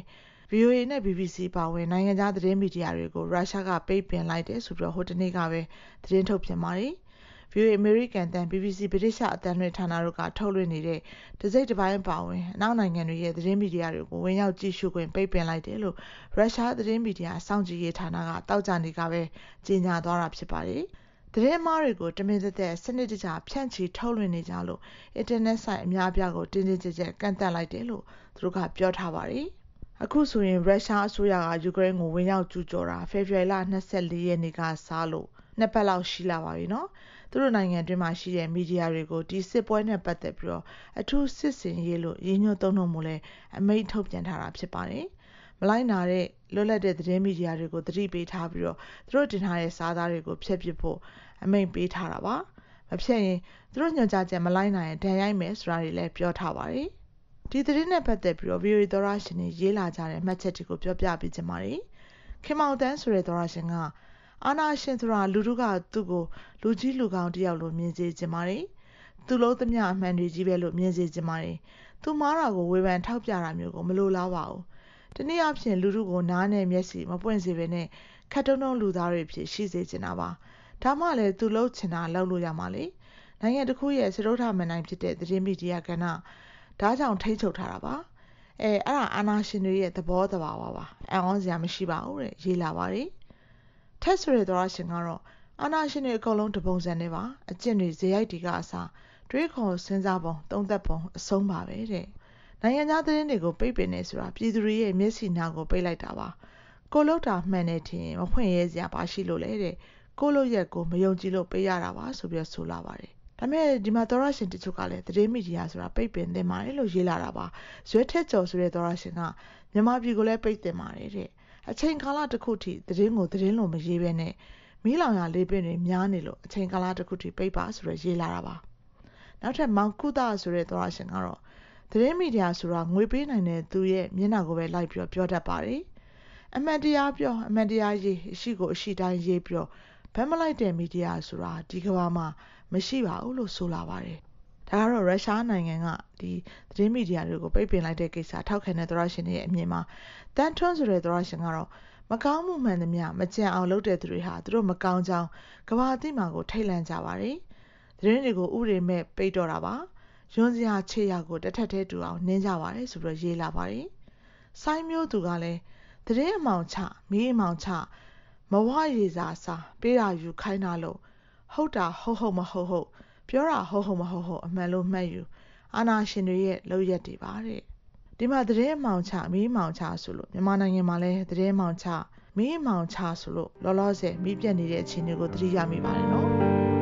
Speaker 5: VOA နဲ့ BBC ပါဝင်နိုင်ငံခြားသတင်းမီဒီယာတွေကိုရုရှားကပိတ်ပင်လိုက်တယ်ဆိုပြီးဟိုတနေ့ကပဲသတင်းထုတ်ပြန်ပါတယ်။ VOA American တန် BBC ဗြိတိရှအသံလွှင့်ဌာနတို့ကထုတ်လွှင့်နေတဲ့တစိမ့်တစ်ပိုင်းပါဝင်အနောက်နိုင်ငံတွေရဲ့သတင်းမီဒီယာတွေကိုဝင်ရောက်ကြည့်ရှုခွင့်ပိတ်ပင်လိုက်တယ်လို့ရုရှားသတင်းမီဒီယာစောင့်ကြည့်ရေးဌာနကတောက်ကြနေကပဲကြေညာသွားတာဖြစ်ပါတယ်။သတင်းမှားတွေကိုတမင်သက်စနစ်တကျဖြန့်ချီထုတ်လွှင့်နေကြလို့အင်တာနက်ဆိုင်အများအပြားကိုတင်းတင်းကျပ်ကျပ်ကန့်သတ်လိုက်တယ်လို့သူတို့ကပြောထားပါတယ်။အခုဆိုရင်ရုရှားအစိုးရကယူကရိန်းကိုဝင်ရောက်ကျူးကျော်တာဖေဖော်ဝါရီလ24ရက်နေ့ကစလို့နှစ်ပတ်လောက်ရှိလာပါပြီနော်။သူတို့နိုင်ငံတွင်းမှာရှိတဲ့မီဒီယာတွေကိုဒီစစ်ပွဲနဲ့ပတ်သက်ပြီးတော့အထူးစစ်စင်ရေးလို့ရည်ညွှန်းသုံးနှုန်းမှုလဲအမိန့်ထုတ်ပြန်ထားတာဖြစ်ပါတယ်။မလိုက်နာတဲ့လွတ်လပ်တဲ့သတင်းမီဒီယာတွေကိုသတိပေးထားပြီးတော့သူတို့တင်ထားတဲ့စာသားတွေကိုဖျက်ပစ်ဖို့အမိန့်ပေးထားတာပါ။မဖျက်ရင်သူတို့ညွှန်ကြားချက်မလိုက်နိုင်ရင်ဒဏ်ရိုက်မယ်ဆိုတာတွေလည်းပြောထားပါတယ်။ဒီသတင်းနဲ့ပတ်သက်ပြီးတော့ VOA သောရရှင်တွေရေးလာကြတဲ့မှတ်ချက်တွေကိုပြောပြပေးချင်ပါတယ်။ခင်မောင်တန်းဆိုတဲ့သောရရှင်ကအာနာရှင်ဆိုတာလူတို့ကသူ့ကိုလူကြီးလူကောင်းတယောက်လိုမြင်စေချင်ပါတယ်။သူလုံးသမျှအမှန်တွေကြီးပဲလို့မြင်စေချင်ပါတယ်။သူမားတာကိုဝေဖန်ထောက်ပြတာမျိုးကိုမလိုလားပါဘူး။တနည်းအားဖြင့်လူတို့ကိုနားနဲ့မျက်စိမပွင့်စေဘဲနဲ့ခက်တုံးတုံးလူသားတွေဖြစ်ရှိစေချင်တာပါ။ဒါမှလည်းသူလှုပ်ချင်တာလှုပ်လို့ရမှာလေ။နိုင်ငံတစ်ခုရဲ့စတုထမန်တိုင်းဖြစ်တဲ့သတင်းမီဒီယာကဏ္ဍဒါကြောင့်ထိချုပ်ထားတာပါ။အဲ့ဒါအာနာရှင်တွေရဲ့သဘောတဘာဝပါ။အံ့ဩစရာမရှိပါဘူးတဲ့ရေးလာပါတယ်။ထက်ဆိုတဲ့သောရရှင်ကတော့အာနာရှင်တွေအကုန်လုံးတပုံစံနဲ့ပါအကျင့်တွေဇေယိုက်တွေကအစားတွေးခေါ်စဉ်းစားပုံသုံးသပ်ပုံအဆုံးပါပဲတဲ့နိုင်ငံသားသတင်းတွေကိုပိတ်ပင်နေဆိုတာပြည်သူတွေရဲ့မျက်စိနာကိုပိတ်လိုက်တာပါကိုလို့တာမှန်နေထင်မဖွင့်ရဲစရာပါရှိလို့လေတဲ့ကိုလို့ရက်ကိုမယုံကြည်လို့ပေးရတာပါဆိုပြီးဆိုလာပါတယ်ဒါပေမဲ့ဒီမှာသောရရှင်တချို့ကလည်းသတင်းမီဒီယာဆိုတာပိတ်ပင်သင့်ပါတယ်လို့ရေးလာတာပါဇွဲထက်ကျော်ဆိုတဲ့သောရရှင်ကမြန်မာပြည်ကိုလည်းပိတ်သင့်ပါတယ်တဲ့အချိန်ကာလတစ်ခုထိသတင်းကိုသတင်းလိုမရေးဘဲနဲ့မီးလောင်ရလေးပင်တွေများနေလို့အချိန်ကာလတစ်ခုထိပိတ်ပါဆိုရရေးလာတာပါနောက်ထပ်မောင်ကုသဆိုတဲ့သောရရှင်ကတော့သတင်းမီဒီယာဆိုတာငွေပေးနိုင်တဲ့သူရဲ့မျက်နှာကိုပဲလိုက်ပြီးပြောတတ်ပါတယ်အမှန်တရားပြောအမှန်တရားရေးအရှိကိုအရှိတိုင်းရေးပြီးဘက်မလိုက်တဲ့မီဒီယာဆိုတာဒီကမ္ဘာမှာမရှိပါဘူးလို့ဆိုလာပါတယ်ဒါကတော့ရုရှားနိုင်ငံကဒီသတင်းမီဒီယာတွေကိုပိတ်ပင်လိုက်တဲ့ကိစ္စထောက်ခံတဲ့သောရရှင်တွေရဲ့အမြင်မှာတန်ထွန်းဆိုတဲ့သောရရှင်ကတော့မကောင်းမှုမှန်သမျှမကြံအောင်လုပ်တဲ့သူတွေဟာသူတို့မကောင်းကြောင်းကမ္ဘာအသိမှာကိုထိတ်လန့်ကြပါတယ်သတင်းတွေကိုဥပဒေမဲ့ပိတ်တော့တာပါယွန်းစရာခြေရာကိုတစ်ထက်ထဲတူအောင်နင်းကြပါတယ်ဆိုပြီးရေးလာပါတယ်ဆိုင်းမျိုးသူကလည်းသတင်းအမှောင်ချမီးအမှောင်ချမဝရေစာစာပေးတာယူခိုင်းတာလို့ဟုတ်တာဟုတ်မဟုတ်ပြောတာဟုတ်မဟုတ်အမှန်လို့မှတ်ယူအာနာရှင်တွေရဲ့လုပ်ရက်တွေပါတဲ့ဒီမှာသတင်းအမှောင်ချမီးအမှောင်ချဆိုလို့မြန်မာနိုင်ငံမှာလည်းသတင်းအမှောင်ချမီးအမှောင်ချဆိုလို့လောလောဆယ်မီးပြတ်နေတဲ့အခြေအနေကိုသတိရမိပါတယ်နော်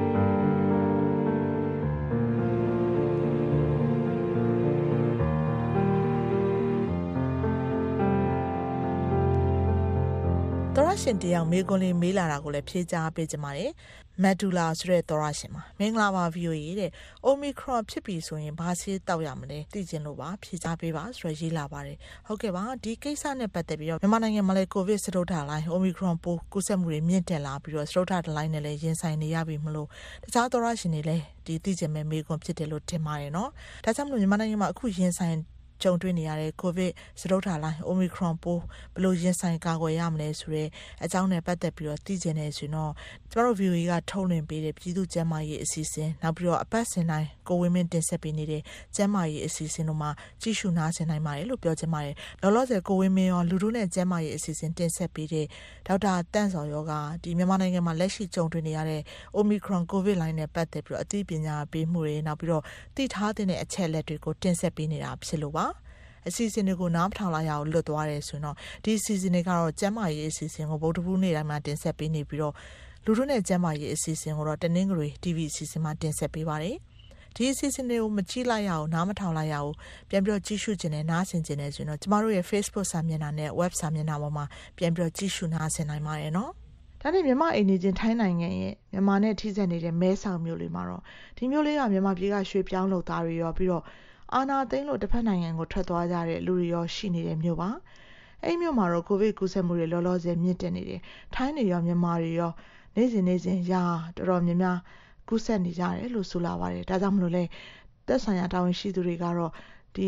Speaker 5: သောရရှင်တယောက်မေးခွန်းလေးမေးလာတာကိုလည်းဖြေကြားပေးကြပါတယ်မက်ဒူလာဆိုတဲ့သောရရှင်မှာမင်္ဂလာပါ VOA တဲ့ Omicron ဖြစ်ပြီဆိုရင်ဘာဆေးတောက်ရမလဲသိချင်လို့ပါဖြေကြားပေးပါဆိုတော့ရေးလာပါတယ်ဟုတ်ကဲ့ပါဒီကိစ္စနဲ့ပတ်သက်ပြီးတော့မြန်မာနိုင်ငံမှာလည်းကိုဗစ်စတုတ္ထလိုင်း Omicron ပိုးကူးစက်မှုတွေမြင့်တက်လာပြီးတော့စတုတ္ထလိုင်းနဲ့လည်းရင်ဆိုင်နေရပြီမလို့တခြားသောရရှင်တွေလည်းဒီသိချင်မဲ့မေးခွန်းဖြစ်တယ်လို့ထင်ပါတယ်နော်ဒါကြောင့်မလို့မြန်မာနိုင်ငံမှာအခုရင်ဆိုင်ကြုံတွေ့နေရတဲ့ကိုဗစ်စတုတ္ထလိုင်း Omicron ပိုးဘယ်လိုရင်ဆိုင်ကာကွယ်ရမလဲဆိုတဲ့အကြောင်းနဲ့ပတ်သက်ပြီးတော့သိချင်နေဆိုတော့ကျမတို့ VOA ကထုတ်လွှင့်ပေးတဲ့ပြည်သူ့ကျန်းမာရေးအစီအစဉ်နောက်ပြီးတော့အပတ်စဉ်တိုင်းကိုဝင်းမင်းတင်ဆက်ပေးနေတဲ့ကျန်းမာရေးအစီအစဉ်တို့မှာကြည့်ရှုနားဆင်နိုင်ပါတယ်လို့ပြောချင်ပါတယ်လောလောဆယ်ကိုဝင်းမင်းရောလူတို့နဲ့ကျန်းမာရေးအစီအစဉ်တင်ဆက်ပေးတဲ့ဒေါက်တာတန့်စော်ရောကဒီမြန်မာနိုင်ငံမှာလက်ရှိကြုံတွေ့နေရတဲ့ Omicron ကိုဗစ်လိုင်းနဲ့ပတ်သက်ပြီးတော့အသိပညာပေးမှုတွေနောက်ပြီးတော့သိထားတဲ့အချက်လက်တွေကိုတင်ဆက်ပေးနေတာဖြစ်လို့ပါအစီအစဉ်တွေကိုနားမထောင်လိုက်ရအောင်လွတ်သွားတယ်ဆိုတော့ဒီအစီအစဉ်တွေကတော့ကျန်းမာရေးအစီအစဉ်ကိုဗုဒ္ဓဘူးနေ့တိုင်းမှာတင်ဆက်ပေးနေပြီးတော့လူတို့နဲ့ကျန်းမာရေးအစီအစဉ်ကိုတော့တနင်္ဂနွေ TV အစီအစဉ်မှာတင်ဆက်ပေးပါတယ်ဒီအစီအစဉ်တွေကိုမကြည့်လိုက်ရအောင်နားမထောင်လိုက်ရအောင်ပြန်ပြီးတော့ကြည့်ရှုခြင်းနဲ့နားဆင်ခြင်းနဲ့ဆိုတော့ကျမတို့ရဲ့ Facebook စာမျက်နှာနဲ့ web စာမျက်နှာပေါ်မှာပြန်ပြီးတော့ကြည့်ရှုနားဆင်နိုင်ပါတယ်နော်ဒါနဲ့မြန်မာအိမ်နေချင်းထိုင်းနိုင်ငံရဲ့မြန်မာနဲ့ထိစပ်နေတဲ့မဲဆောက်မြို့လေးမှာတော့ဒီမြို့လေးကမြန်မာပြည်ကရွှေပြောင်းလုပ်သားတွေရောပြီးတော့အာနာသိန်းလို့တစ်ဖက်နိုင်ငံကိုထွက်သွားကြတဲ့လူတွေရောရှိနေတဲ့မြို့ပါအဲ့မြို့မှာတော့ကိုဗစ်ကူးစက်မှုတွေလောလောဆယ်မြင့်တက်နေတယ်ထိုင်းတွေရောမြန်မာတွေရောနေ့စဉ်ရာတော်တော်များများကူးစက်နေကြတယ်လို့ဆိုလာပါတယ်ဒါကြောင့်မလို့လဲသက်ဆိုင်ရာတာဝန်ရှိသူတွေကတော့ဒီ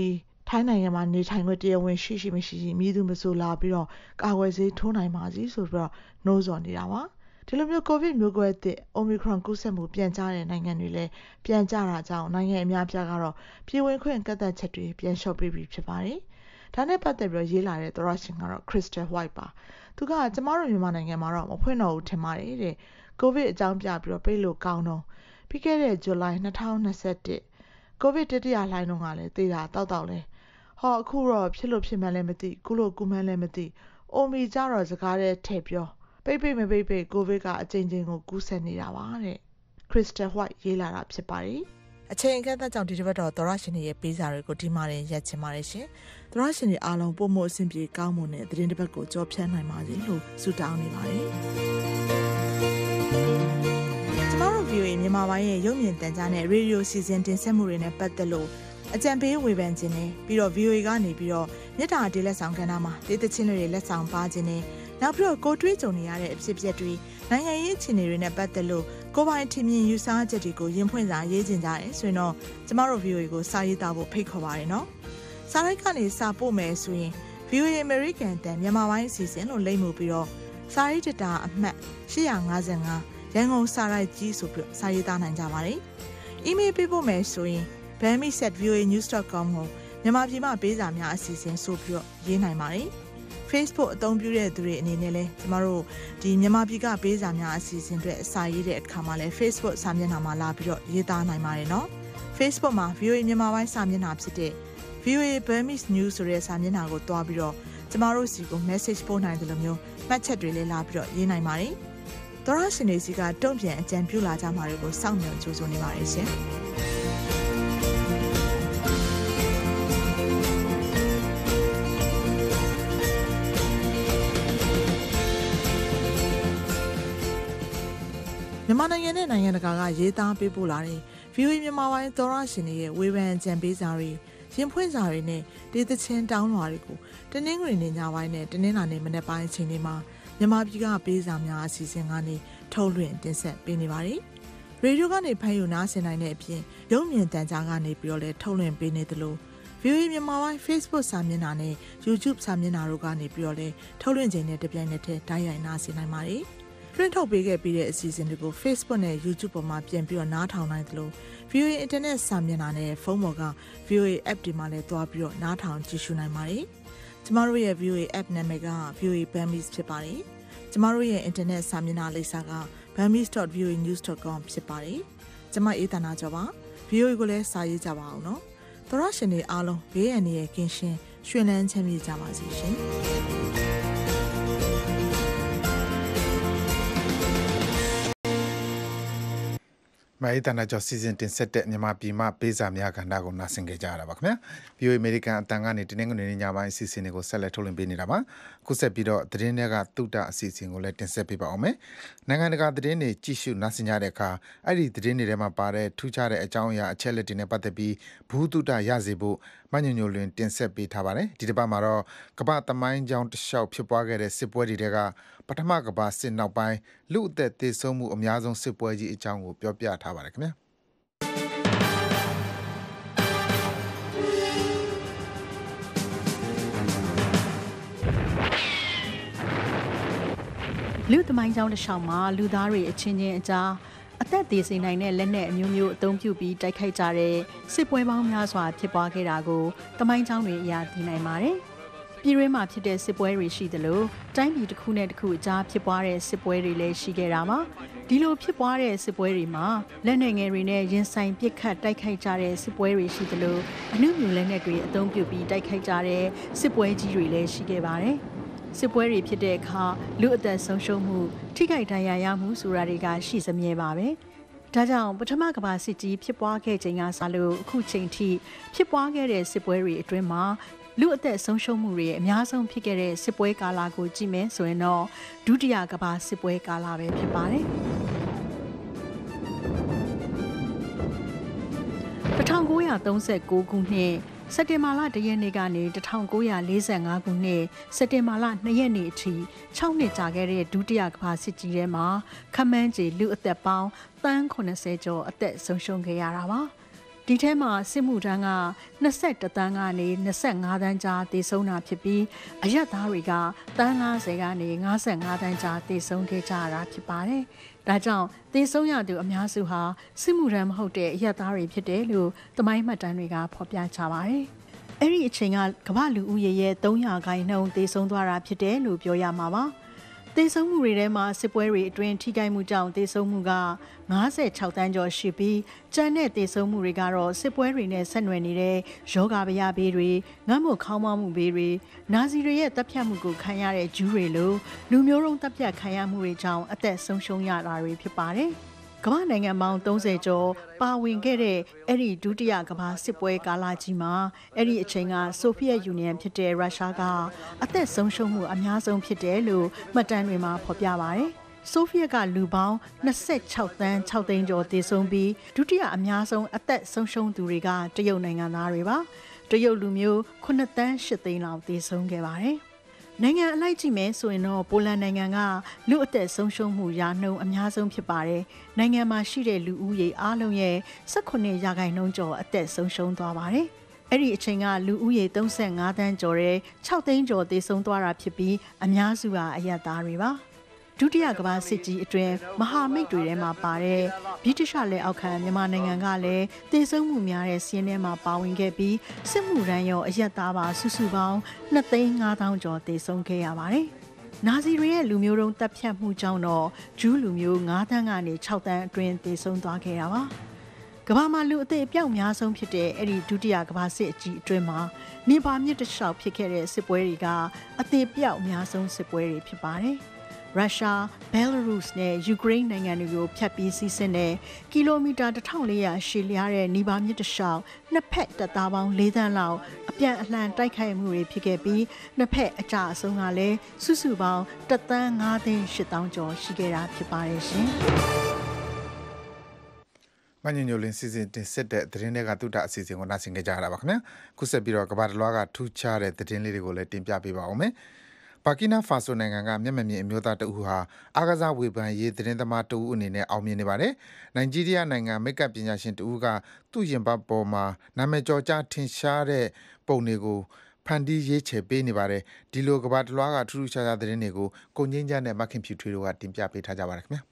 Speaker 5: ထိုင်းနိုင်ငံမှာနေထိုင်ခွင့်တရားဝင်ရှိမရှိမည်သူမဆိုလာပြီးတော့ကာကွယ်ဆေးထိုးနိုင်ပါစီဆိုပြီးတော့နှိုးဆော်နေတာပါဒီလိုမျိုးကိုဗစ်မျိုးကွဲသစ် Omicron ကူးစက်မှုပြန်ကြားတဲ့နိုင်ငံတွေလည်းပြန်ကြတာကြောင့်နိုင်ငံအများပြားကတော့ပြည်ဝင်ခွင့်ကန့်သတ်ချက်တွေပြန်လျှော့ပေးပြီးဖြစ်ပါတယ်ဒါနဲ့ပတ်သက်ပြီးရေးလာတဲ့သရရှင်ကတော့ Crystal White ပါသူကကျမတို့မြန်မာနိုင်ငံမှာတော့မဖွင့်တော့ဘူးထင်ပါတယ်တဲ့ကိုဗစ်အကြောင်းပြပြီးတော့ပိတ်လို့ကောင်းတော့ပြီးခဲ့တဲ့ဇူလိုင်2021ကိုဗစ်တတိယလှိုင်းတုန်းကလည်းသေတာတောက်လဲဟောအခုတော့ဖြစ်လို့ဖြစ်မှန်းလည်းမသိကုလို့ကူမှန်းလည်းမသိအိုမီကြတော့စကားတဲ့ထည့်ပြောပိတ်မပိတ်ကိုဗစ်ကအချိန်ချင်းကိုကူးစက်နေတာပါတဲ့ Crystal White ရေးလာတာဖြစ်ပါတယ်အချိန်အခက်အခဲကြောင့်ဒီတစ်ပတ်တော့သောရရှင်တွေရဲ့ပေးစာတွေကိုဒီမှာရင်ရက်ချင်ပါတယ်ရှင်သောရရှင်တွေအားလုံးပုံမအဆင်ပြေကောင်းမွန်တဲ့သတင်းတစ်ပတ်ကိုကြော်ဖြတ်နိုင်ပါစေလို့ဆုတောင်းနေပါတယ်ကျမတို့ VOA မြန်မာပိုင်းရဲ့ရုပ်မြင်သံကြားနဲ့ရေဒီယိုစီစဉ်တင်ဆက်မှုတွေနဲ့ပတ်သက်လို့အကြံပေးဝေဖန်ခြင်းနဲ့ပြီးတော့ VOA ကနေပြီးတော့မြစ်တာအတေးလက်ဆောင်ကဏ္ဍမှာဒေသချင်းတွေလက်ဆောင်ပါခြင်းနဲ့နောက်ပြီးတော့ကိုတွေးကြုံနေရတဲ့အဖြစ်အပျက်တွေနိုင်ငံရေးအခြေအနေတွေနဲ့ပတ်သက်လို့ကိုပိုင်ထင်မြင်ယူဆချက်တွေကိုရင်ဖွင့်စာရေးခြင်းကြတယ်ဆိုရင်တော့ကျမတို့ VOA ကိုစာရေးသားဖို့ဖိတ်ခေါ်ပါတယ်နော်စာရိုက်ကနေစာပို့မယ်ဆိုရင် VOA American တန်မြန်မာပိုင်းအစီအစဉ်လို့လိမ့်မှုပြီးတော့စာရေးတတာအမှတ်855ရန်ကုန်စာရိုက်ကြီးဆိုပြီးစာရေးသားနိုင်ကြပါတယ်။ email ပေးဖို့မယ်ဆိုရင် bami@voanews.com ကိုမြန်မာပြည်မှာပေးစာများအစီအစဉ်ဆိုပြီးတော့ရေးနိုင်ပါတယ်။ Facebook အသုံးပြုတဲ့သူတွေအနေနဲ့လည်းကျမတို့ဒီမြန်မာပြည်ကပေးစာများအစီအစဉ်တွေအစာရေးတဲ့အခါမှာလည်း Facebook စာမျက်နှာမှာလာပြီးတော့ရေးသားနိုင်ပါတယ်နော်။ Facebook မှာ VOA မြန်မာပိုင်းစာမျက်နှာဖြစ်တဲ့ VOA Burmese News ဆိုတဲ့စာမျက်နှာကိုတွားပြီးတော့ကျမတို့စီကို message ပို့နိုင်တယ်လို့မျိုးမှတ်ချက်တွေလည်းလာပြီးတော့ရေးနိုင်ပါတယ်။သောရရှင်တွေစီကတုံ့ပြန်အကြံပြုလာကြမှာတွေကိုစောင့်မျှော်ကြိုးစားနေပါတယ်ရှင်။မြန်မာနိုင်ငံနဲ့နိုင်ငံတကာကရေးသားပေးပို့လာတဲ့ VOA မြန်မာပိုင်းသောရရှင်တွေရဲ့ဝေဖန်ကြံပေးစာတွေရင်ဖွင့်စာတွေနဲ့ဒေသချင်းတောင်းလွှာတွေကိုတနင်္ဂနွေနေ့ညပိုင်းနဲ့တနင်္လာနေ့မနက်ပိုင်းအချိန်တွေမှာမြန်မာပြည်ကပေးစာများအစီအစဉ်ကနေထုတ်လွှင့်တင်ဆက်ပေးနေပါတယ်။ရေဒီယိုကနေဖမ်းယူနားဆင်နိုင်တဲ့အပြင်ရုပ်မြင်သံကြားကနေပြီးတော့လည်းထုတ်လွှင့်ပေးနေသလို VOA မြန်မာပိုင်း Facebook စာမျက်နှာနဲ့ YouTube စာမျက်နှာတို့ကနေပြီးတော့လည်းထုတ်လွှင့်ခြင်းနဲ့တပြိုင်နက်တည်းတိုက်ရိုက်နားဆင်နိုင်ပါတယ်။လွှင့်ထုတ်ပေးခဲ့ပြီးတဲ့အစီအစဉ်တွေကို Facebook နဲ့ YouTube ပေါ်မှာပြင်ပြီးတော့နားထောင်နိုင်သလို VOA Internet စာမျက်နှာနဲ့ဖုန်းပေါ်က VOA App တွေမှာလည်းတွားပြီးတော့နားထောင်ကြည့်ရှုနိုင်ပါတယ်။ကျမတို့ရဲ့ VOA App နာမည်က VOA Burmese ဖြစ်ပါတယ်။ကျမတို့ရဲ့ Internet စာမျက်နှာလိပ်စာက burmese.voanews.com ဖြစ်ပါတယ်။ကျမအေးသနာကျော်ပါ။ VOA ကိုလည်းစာရေးကြပါအောင်နော်။သောရရှင်တွေအားလုံးဘေးအန္တရာယ်ကင်းရှင်းရွှင်လန်းချမ်းမြေ့ကြပါစေရှင်။မိုင်းတနာကျော်စီစဉ်တင်ဆက်တဲ့မြန်မာပြည်မှာပေးစာများကဏ္ဍကိုနားဆင်ကြကြရတာပါခင်ဗျာ VOA American အတန်ကနေတင်းငွေနေညပိုင်းအစီအစဉ်တွေကိုဆက်လက်ထုတ်လွှင့်ပေးနေတာပါခုဆက်ပြီးတော့သတင်းတွေကတုဒ္ဒအစီအစဉ်ကိုလည်းတင်ဆက်ပေးပါအောင်မယ်နိုင်ငံတကာသတင်းတွေကြည့်ရှုနားဆင်ကြတဲ့အခါအဲ့ဒီသတင်းတွေထဲမှာပါတဲ့ထူးခြားတဲ့အကြောင်းအရာအချက်လက်တွေနဲ့ပတ်သက်ပြီးဘူးတုဒ္ဒရစေဖို့မညညိုလွင်တင်ဆက်ပေးထားပါတယ်ဒီတစ်ပတ်မှာတော့ကမ္ဘာသမိုင်းကြောင်းတစ်လျှောက်ဖြစ်ပွားခဲ့တဲ့စစ်ပွဲတွေကပထမကမ္ဘာစစ်နောက်ပိုင်းလူအသက်သေဆုံးမှုအများဆုံးစစ်ပွဲကြီးအကြောင်းကိုပြောပြထားပါတယ်ခင်ဗျာ
Speaker 14: လူသမိုင်းကြောင်းတစ်လျှောက်မှာလူသားတွေအချင်းချင်းအကြားအသက်သေစေနိုင်တဲ့လက်နက်အမျိုးမျိုးအသုံးပြုပြီးတိုက်ခိုက်ကြတဲ့စစ်ပွဲပေါင်းများစွာဖြစ်ပွားခဲ့တာကိုသမိုင်းကြောင်းတွေအရာသိနိုင်ပါတယ်။ပြည်တွင်းမှာဖြစ်တဲ့စစ်ပွဲတွေရှိသလိုတိုင်းပြည်တစ်ခုနဲ့တစ်ခုအကြားဖြစ်ပွားတဲ့စစ်ပွဲတွေလည်းရှိခဲ့တာပါ။ဒီလိုဖြစ်ပွားတဲ့စစ်ပွဲတွေမှာလက်နက်ငယ်တွေနဲ့ရင်ဆိုင်ပစ်ခတ်တိုက်ခိုက်ကြတဲ့စစ်ပွဲတွေရှိသလိုအနုမြူလက်နက်တွေအသုံးပြုပြီးတိုက်ခိုက်ကြတဲ့စစ်ပွဲကြီးတွေလည်းရှိခဲ့ပါတယ်။စစ်ပွဲတွေဖြစ်တဲ့အခါလူအသက်ဆုံးရှုံးမှုထိခိုက်ဒဏ်ရာရမှုဆိုတာတွေကရှိစမြဲပါပဲ။ဒါကြောင့်ပထမကမ္ဘာစစ်ကြီးဖြစ်ပွားခဲ့ချိန်ကစလို့အခုချိန်ထိဖြစ်ပွားခဲ့တဲ့စစ်ပွဲတွေအတွင်းမှာလူအသက်ဆုံးရှုံးမှုတွေအများဆုံးဖြစ်ခဲ့တဲ့စစ်ပွဲကာလကိုကြည့်မယ်ဆိုရင်တော့ဒုတိယကမ္ဘာစစ်ပွဲကာလပဲဖြစ်ပါတယ်။1939ခုနှစ်စက်တင်ဘာလ1ရက်နေ့ကနေ1945ခုနှစ်စက်တင်ဘာလ2ရက်နေ့အထိ6နှစ်ကြာခဲ့တဲ့ဒုတိယကမ္ဘာစစ်ကြီးထဲမှာခန့်မှန်းခြေလူအသက်ပေါင်းသန်း80ကျော်အသက်ဆုံးရှုံးခဲ့ရတာပါ။
Speaker 10: ဒီထဲမှာစစ်မှုထမ်းက21တန်းကနေ25တန်းကြားတည်ဆုံးတာဖြစ်ပြီးအရက်သားတွေကတန်း50ကနေ55တန်းကြားတည်ဆုံးခဲ့ကြတာဖြစ်ပါတယ်။ဒါကြောင့်တည်ဆုံးရသူအများစုဟာစစ်မှုထမ်းမဟုတ်တဲ့အရက်သားတွေဖြစ်တယ်လို့သမိုင်းမှတ်တမ်းတွေကဖော်ပြကြပါတယ်။အဲ့ဒီအချိန်ကကမ္ဘာလူဦးရေရဲ့300%တည်ဆုံးသွားတာဖြစ်တယ်လို့ပြောရမှာပါ။သေဆုံးမှုတွေထဲမှာစစ်ပွဲတွေအတွင်းထိခိုက်မှုကြောင့်သေဆုံးမှုက56တန်းကျော်ရှိပြီးကျန်တဲ့သေဆုံးမှုတွေကတော့စစ်ပွဲတွေနဲ့ဆက်နွယ်နေတဲ့ယောဂဗျာဘေးတွေငတ်မွတ်ခေါင်းမမှုဘေးတွေနာဇီတွေရဲ့တပ်ဖြတ်မှုကိုခံရတဲ့ဂျူးတွေလိုလူမျိုးတုံးတပ်ဖြတ်ခံရမှုတွေကြောင့်အသက်ဆုံးရှုံးရတာတွေဖြစ်ပါတယ်။ကမ္ဘာနိုင်ငံပေါင်း30ကျော်ပါဝင်ခဲ့တဲ့အဲ့ဒီဒုတိယကမ္ဘာစစ်ပွဲကာလကြီးမှာအဲ့ဒီအချိန်ကဆိုဗီယက်ယူနီယံဖြစ်တဲ့ရုရှားကအသက်ဆုံးရှုံးမှုအများဆုံးဖြစ်တယ်လို့မှတ်တမ်းတွေမှာဖော်ပြပါတယ်။ဆိုဗီယက်ကလူပေါင်း26တန်း6သိန်းကျော်တည်ဆုံးပြီးဒုတိယအများဆုံးအသက်ဆုံးရှုံးသူတွေကတရုတ်နိုင်ငံသားတွေပါ။တရုတ်လူမျိုး9တန်း8သိန်းလောက်တည်ဆုံးခဲ့ပါတယ်။နိုင်ငံအလိုက်ကြည့်မယ်ဆိုရင်တော့ပိုလန်နိုင်ငံကလူအသက်ဆုံးရှုံးမှုရာနှုန်းအများဆုံးဖြစ်ပါတယ်။နိုင်ငံမှာရှိတဲ့လူဦးရေအားလုံးရဲ့18%ကျော်အသက်ဆုံးရှုံးသွားပါတယ်။အဲ့ဒီအချိန်ကလူဦးရေ35တန်းကျော်တဲ့6သိန်းကျော်သေဆုံးသွားတာဖြစ်ပြီးအများစုကအရပ်သားတွေပါ။ဒုတိယကမ္ဘာစစ်ကြီးအတွင်းမဟာမိတ်တွေထဲမှာပါတဲ့ဗြိတိရှလက်အောက်ခံမြန်မာနိုင်ငံကလည်းသေဆုံးမှုများတဲ့စီးရင်ထဲမှာပါဝင်ခဲ့ပြီးစစ်မှုထမ်းရောအရက်သားပါစုစုပေါင်း2,500,000ကျော်သေဆုံးခဲ့ရပါတယ်။နာဇီတွေရဲ့လူမျိုးတုံးတပ်ဖြတ်မှုကြောင့်တော့ဂျူးလူမျိုး9တန်းကနေ6တန်းအတွင်းသေဆုံးသွားခဲ့တာပါ။ကမ္ဘာမှာလူအသက်အပြောက်များဆုံးဖြစ်တဲ့အဲ့ဒီဒုတိယကမ္ဘာစစ်အကြီးအတွင်းမှာနေပါမြစ်တစ်လျှောက်ဖြစ်ခဲ့တဲ့စစ်ပွဲတွေကအသက်အပြောက်အများဆုံးစစ်ပွဲတွေဖြစ်ပါတယ်။ရုရှား၊ဘဲလာရုစ်နဲ့ယူကရိန်းနိုင်ငံတွေကိုဖျက်ပြီးစီးဆင်းတဲ့ကီလိုမီတာ1400ရှည်လျားတဲ့နီပါမြစ်တစ်လျှောက်နှစ်ဖက်တပ်သားပေါင်း4သန်းလောက်အပြန်အလှန်တိုက်ခိုက်မှုတွေဖြစ်ခဲ့ပြီးနှစ်ဖက်အကြအဆုံးကလည်းစုစုပေါင်း1,580,000ကျော်ရှိခဲ့တာဖြစ်ပါတယ်ရှင်။
Speaker 2: မညညိုလင်းစီစဉ်တင်ဆက်တဲ့သတင်းတွေကတုဒ္ဒအစီအစဉ်ကိုနားဆင်ကြကြရတာပါခင်ဗျာခုဆက်ပြီးတော့ကမ္ဘာတလွှားကထူးခြားတဲ့သတင်းလေးတွေကိုလည်းတင်ပြပေးပါအောင်မယ်ပါကီနာဖာဆိုနိုင်ငံကမျက်မမြင်အမျိုးသားတဦးဟာအားကစားဝေဖန်ရေးသတင်းသမားတဦးအနေနဲ့အောင်မြင်နေပါတယ်။နိုင်ဂျီးရီးယားနိုင်ငံမိတ်ကပ်ပညာရှင်တဦးကသူ့ရင်ပတ်ပေါ်မှာနာမည်ကျော်ကြားထင်ရှားတဲ့ပုံတွေကိုဖန်တီးရေးချယ်ပေးနေပါတယ်။ဒီလိုကမ္ဘာတလွှားကထူးထူးခြားခြားသတင်းတွေကိုကိုငင်းချမ်းနဲ့မခင်ဖြူထွေးတို့ကတင်ပြပေးထားကြပါရခင်ဗျာ။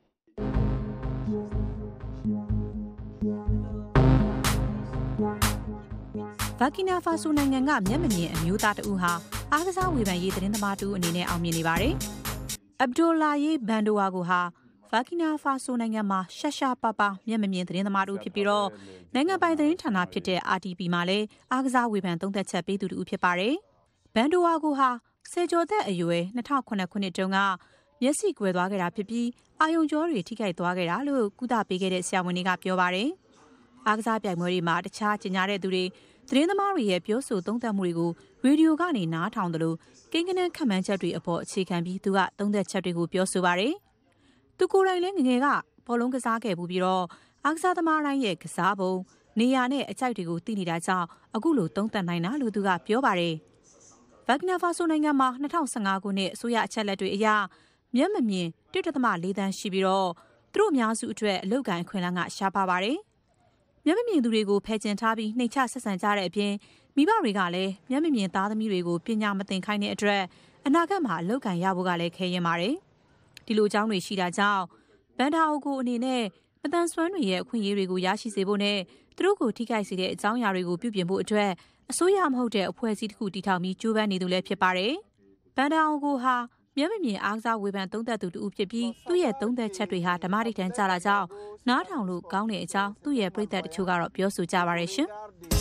Speaker 14: ဘာကီနာဖာဆိုနိုင်ငံကမျက်မမြင်အမျိုးသားတဦးဟာအားကစားဝေဖန်ရေးသတင်းသမားတူအနေနဲ့အောင်မြင်နေပါတယ်။အဗ်ဒိုလာယေဘန်ဒိုဝါကိုဟာဘာကီနာဖာဆိုနိုင်ငံမှာရှာရှာပါပါမျက်မမြင်သတင်းသမားတူဖြစ်ပြီးတော့နိုင်ငံပိုင်သတင်းဌာနဖြစ်တဲ့ RTP မှာလည်းအားကစားဝေဖန်သုံးသပ်ချက်ပေးသူတူဖြစ်ပါတယ်။ဘန်ဒိုဝါကိုဟာဆယ်ကျော်သက်အရွယ်2009ခုနှစ်တုန်းကမျက်စိကွယ်သွားခဲ့တာဖြစ်ပြီးအာယုံကြောတွေထိခိုက်သွားခဲ့တာလို့ကုသပေးခဲ့တဲ့ဆရာဝန်တွေကပြောပါတယ်။အားကစားပြိုင်ပွဲတွေမှာတခြားကျင်ညာတဲ့သူတွေသတင်းသမားတွေရဲ့ပြောဆိုသုံးသပ်မှုတွေကိုရေဒီယိုကနေနားထောင်တယ်လို့ကိန်းဂဏန်းခန့်မှန်းချက်တွေအပေါ်အခြေခံပြီးသူကသုံးသပ်ချက်တွေကိုပြောဆိုပါတယ်။သူကိုယ်တိုင်လည်းငငယ်ကဘောလုံးကစားခဲ့ပြီးတော့အားကစားသမားတိုင်းရဲ့ကစားပုံနေရာနဲ့အကြိုက်တွေကိုသိနေတာကြောင့်အခုလိုသုံးသပ်နိုင်တာလို့သူကပြောပါတယ်။ဗက်ဂနာဖာဆိုနိုင်ငံမှာ2015ခုနှစ်အစိုးရအချက်လက်တွေအရမျက်မမြင်1.4 သန်းရှိပြီးတော့သူတို့အများစုအတွက်အလုပ်ကိုင်ခွင့်လန်းကရှားပါပါတယ်။မျက်မမြင်သူတွေကိုဖယ်ကျင်ထားပြီးနှိမ်ချဆက်ဆံကြတဲ့အပြင်မိဘတွေကလည်းမျက်မမြင်သားသမီးတွေကိုပညာမသင်ခိုင်းတဲ့အတွက်အနာဂတ်မှာအလုပ်ကိုင်ရဖို့ကလည်းခဲရင်ပါတယ်။ဒီလိုအကြောင်းတွေရှိတာကြောင့်ဘန်ဒါအိုကိုအနေနဲ့မတန်ဆွမ်းတွေရဲ့အခွင့်အရေးတွေကိုရရှိစေဖို့နဲ့သူတို့ကိုထိခိုက်စေတဲ့အကြောင်းအရာတွေကိုပြုပြင်ဖို့အတွက်အစိုးရမဟုတ်တဲ့အဖွဲ့အစည်းတစ်ခုတည်ထောင်ပြီးကြိုးပမ်းနေသူလည်းဖြစ်ပါတယ်။ဘန်ဒါအိုကိုဟာမျက်မမြင်အားကစားဝေဖန်သုံးသပ်သူတူဖြစ်ပြီးသူ့ရဲ့သုံးသပ်ချက်တွေဟာဓမ္မတိတန်ကြလာကြောင်းနားထောင်လို့ကောင်းတဲ့အကြောင်းသူ့ရဲ့ပရိသတ်တချို့ကတော့ပြောဆိုကြပါရဲ့ရှင်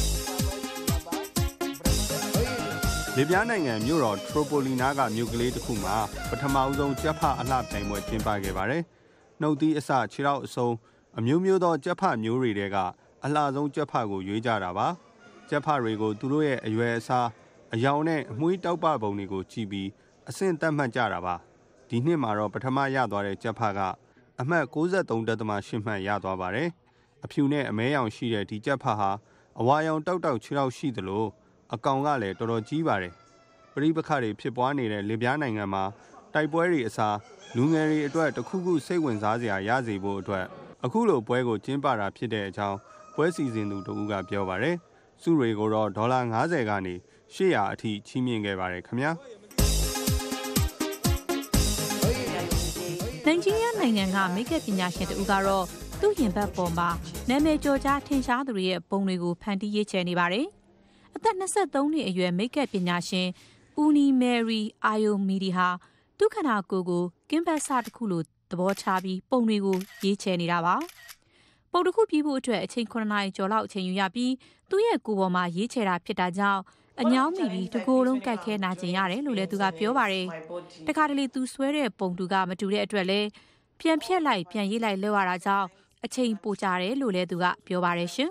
Speaker 16: လီဗျားနိုင်ငံမြို့တော်ထရိုပိုလီနာကမြို့ကလေးတစ်ခုမှာပထမအဆုံးကြက်ဖအလှပြိုင်ပွဲကျင်းပခဲ့ပါတယ်။နှုတ်သီးအစခြေထောက်အစုံအမျိုးမျိုးသောကြက်ဖမျိုးတွေတဲကအလှဆုံးကြက်ဖကိုရွေးကြတာပါ။ကြက်ဖတွေကိုသူတို့ရဲ့အရွယ်အစားအယောင်နဲ့အမွှေးတောက်ပပုံတွေကိုကြည့်ပြီးအဆင့်သတ်မှတ်ကြတာပါဒီနှစ်မှာတော့ပထမရသွားတဲ့ကြက်ဖကအမှတ် 93.8 မှတ်ရသွားပါတယ်အဖြူနဲ့အမဲရောင်ရှိတဲ့ဒီကြက်ဖဟာအဝါရောင်တောက်တောက်ခြေထောက်ရှိသလိုအကောင်ကလည်းတော်တော်ကြီးပါတယ်ပရိပခတွေဖြစ်ပွားနေတဲ့လီဗျားနိုင်ငံမှာတိုက်ပွဲတွေအစားလူငယ်တွေအတွက်တခုခုစိတ်ဝင်စားစရာရစေဖို့အတွက်အခုလိုပွဲကိုကျင်းပတာဖြစ်တဲ့အကြောင်းပွဲစီစဉ်သူတို့ကပြောပါတယ်စုတွေကိုတော့ဒေါ်လာ90ကနေ800အထိချီးမြှင့်ခဲ့ပါတယ်ခင်ဗျာ
Speaker 17: နိုင်ဂျီးရီးယားနိုင်ငံကမိတ်ကပ်ပညာရှင်တူကတော့သူ့ရင်ဘတ်ပေါ်မှာနာမည်ကျော်ကြားထင်ရှားသူတွေရဲ့ပုံတွေကိုဖန်တီးရေးချယ်နေပါတယ်အသက်23နှစ်အရွယ်မိတ်ကပ်ပညာရှင်ဦးနီမယ်ရီအာယိုမီဒီဟာသူခန္ဓာကိုယ်ကိုကင်းဘတ်စတစ်ခုလိုသဘောထားပြီးပုံတွေကိုရေးချယ်နေတာပါပုံတစ်ခုပြီးဖို့အတွက်အချိန်9နာရီကျော်လောက်အချိန်ယူရပြီးသူ့ရဲ့ကိုယ်ပေါ်မှာရေးချယ်တာဖြစ်တာကြောင့်အညောင်းမိပြီးတကိုယ်လုံးကိုက်ခဲနာကျင်ရတယ်လို့လည်းသူကပြောပါတယ်တခါတလေသူဆွဲတဲ့ပုံတူကမတူတဲ့အတွက်လည်းပြန်ဖြတ်လိုက်ပြန်ရေးလိုက်လောက်ရတာကြောင့်အချိန်ပိုကြတယ်လို့လည်းသူကပြောပါတယ်ရှင်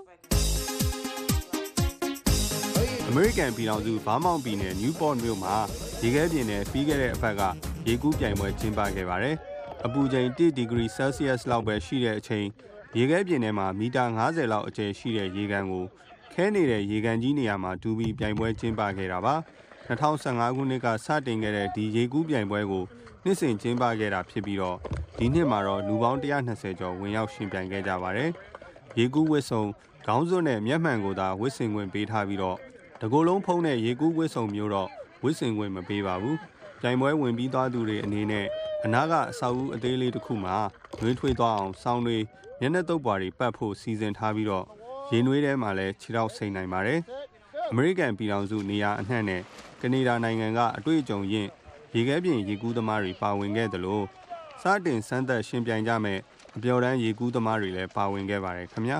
Speaker 16: အမေရိကန်ပြည်ထောင်စုဗားမောင်ပြည်နယ်နယူးပေါ့မြို့မှာရေခဲပြင်နယ်ပြီးခဲ့တဲ့အပတ်ကရေကူးပြိုင်ပွဲကျင်းပခဲ့ပါတယ်အပူချိန်1ဒီဂရီဆယ်စီယပ်စ်လောက်ပဲရှိတဲ့အချိန်ရေခဲပြင်ထဲမှာမီတာ90လောက်အကျယ်ရှိတဲ့ရေကန်ကိုခဲနေတဲ့ရေကန်ကြီးနေရာမှာဒူပြီးပြိုင်ပွဲကျင်းပခဲ့တာပါ2015ခုနှစ်ကစတင်ခဲ့တဲ့ဒီရေကူးပြိုင်ပွဲကိုနှစ်စဉ်ကျင်းပခဲ့တာဖြစ်ပြီးတော့ဒီနှစ်မှာတော့လူပေါင်း120ကျော်ဝင်ရောက်ရှင်ပြိုင်ခဲ့ကြပါတယ်ရေကူးဝစ်စုံခေါင်းစွပ်နဲ့မျက်မှန်ကိုသာဝစ်ဆင်ခွင့်ပေးထားပြီးတော့တကိုယ်လုံးဖုံးတဲ့ရေကူးဝစ်စုံမျိုးတော့ဝစ်ဆင်ခွင့်မပေးပါဘူးပြိုင်ပွဲဝင်ပြီးသွားသူတွေအနေနဲ့အနာကအဆောက်အဦအသေးလေးတစ်ခုမှာနှွေးထွေးသွားအောင်စောင်းတွေမျက်နှာတုပ်ပွားတွေပတ်ဖို့စီစဉ်ထားပြီးတော့ရေနွေးထဲမှာလည်းခြေထောက်ဆိတ်နိုင်ပါတယ်အမေရိကန်ပြည်ထောင်စုနေရာအနှံ့နဲ့ကနေဒါနိုင်ငံကအတွေ့အကြုံရင့်ရေခဲပြင်ရေကူးသမားတွေပါဝင်ခဲ့သလိုစတင်စမ်းသပ်ရှင်ပြိုင်ကြမဲ့အပျော်တမ်းရေကူးသမားတွေလည်းပါဝင်ခဲ့ပါတယ်ခင်ဗျာ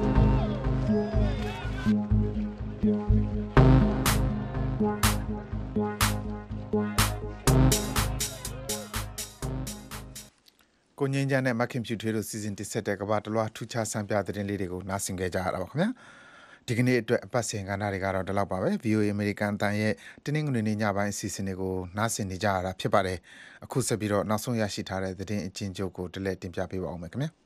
Speaker 2: ကိုငင်းချမ်းနဲ့မခင်ဖြူထွေးတို့စီစဉ်တင်ဆက်တဲ့ကမ္ဘာတလွှာထူးခြားဆန်းပြသတင်းလေးတွေကိုနားဆင်ကြကြရတာပါခင်ဗျာဒီကနေ့အတွက်အပတ်စဉ်ကဏ္ဍတွေကတော့ဒီလောက်ပါပဲ VOA American အတန်ရဲ့တင်းနှင်းငွေနေ့ညပိုင်းအစီအစဉ်တွေကိုနားဆင်နေကြရတာဖြစ်ပါတယ်အခုဆက်ပြီးတော့နောက်ဆုံးရရှိထားတဲ့သတင်းအကျဉ်းချုပ်ကိုတလက်တင်ပြပေးပါအောင်မယ်ခင်ဗျာ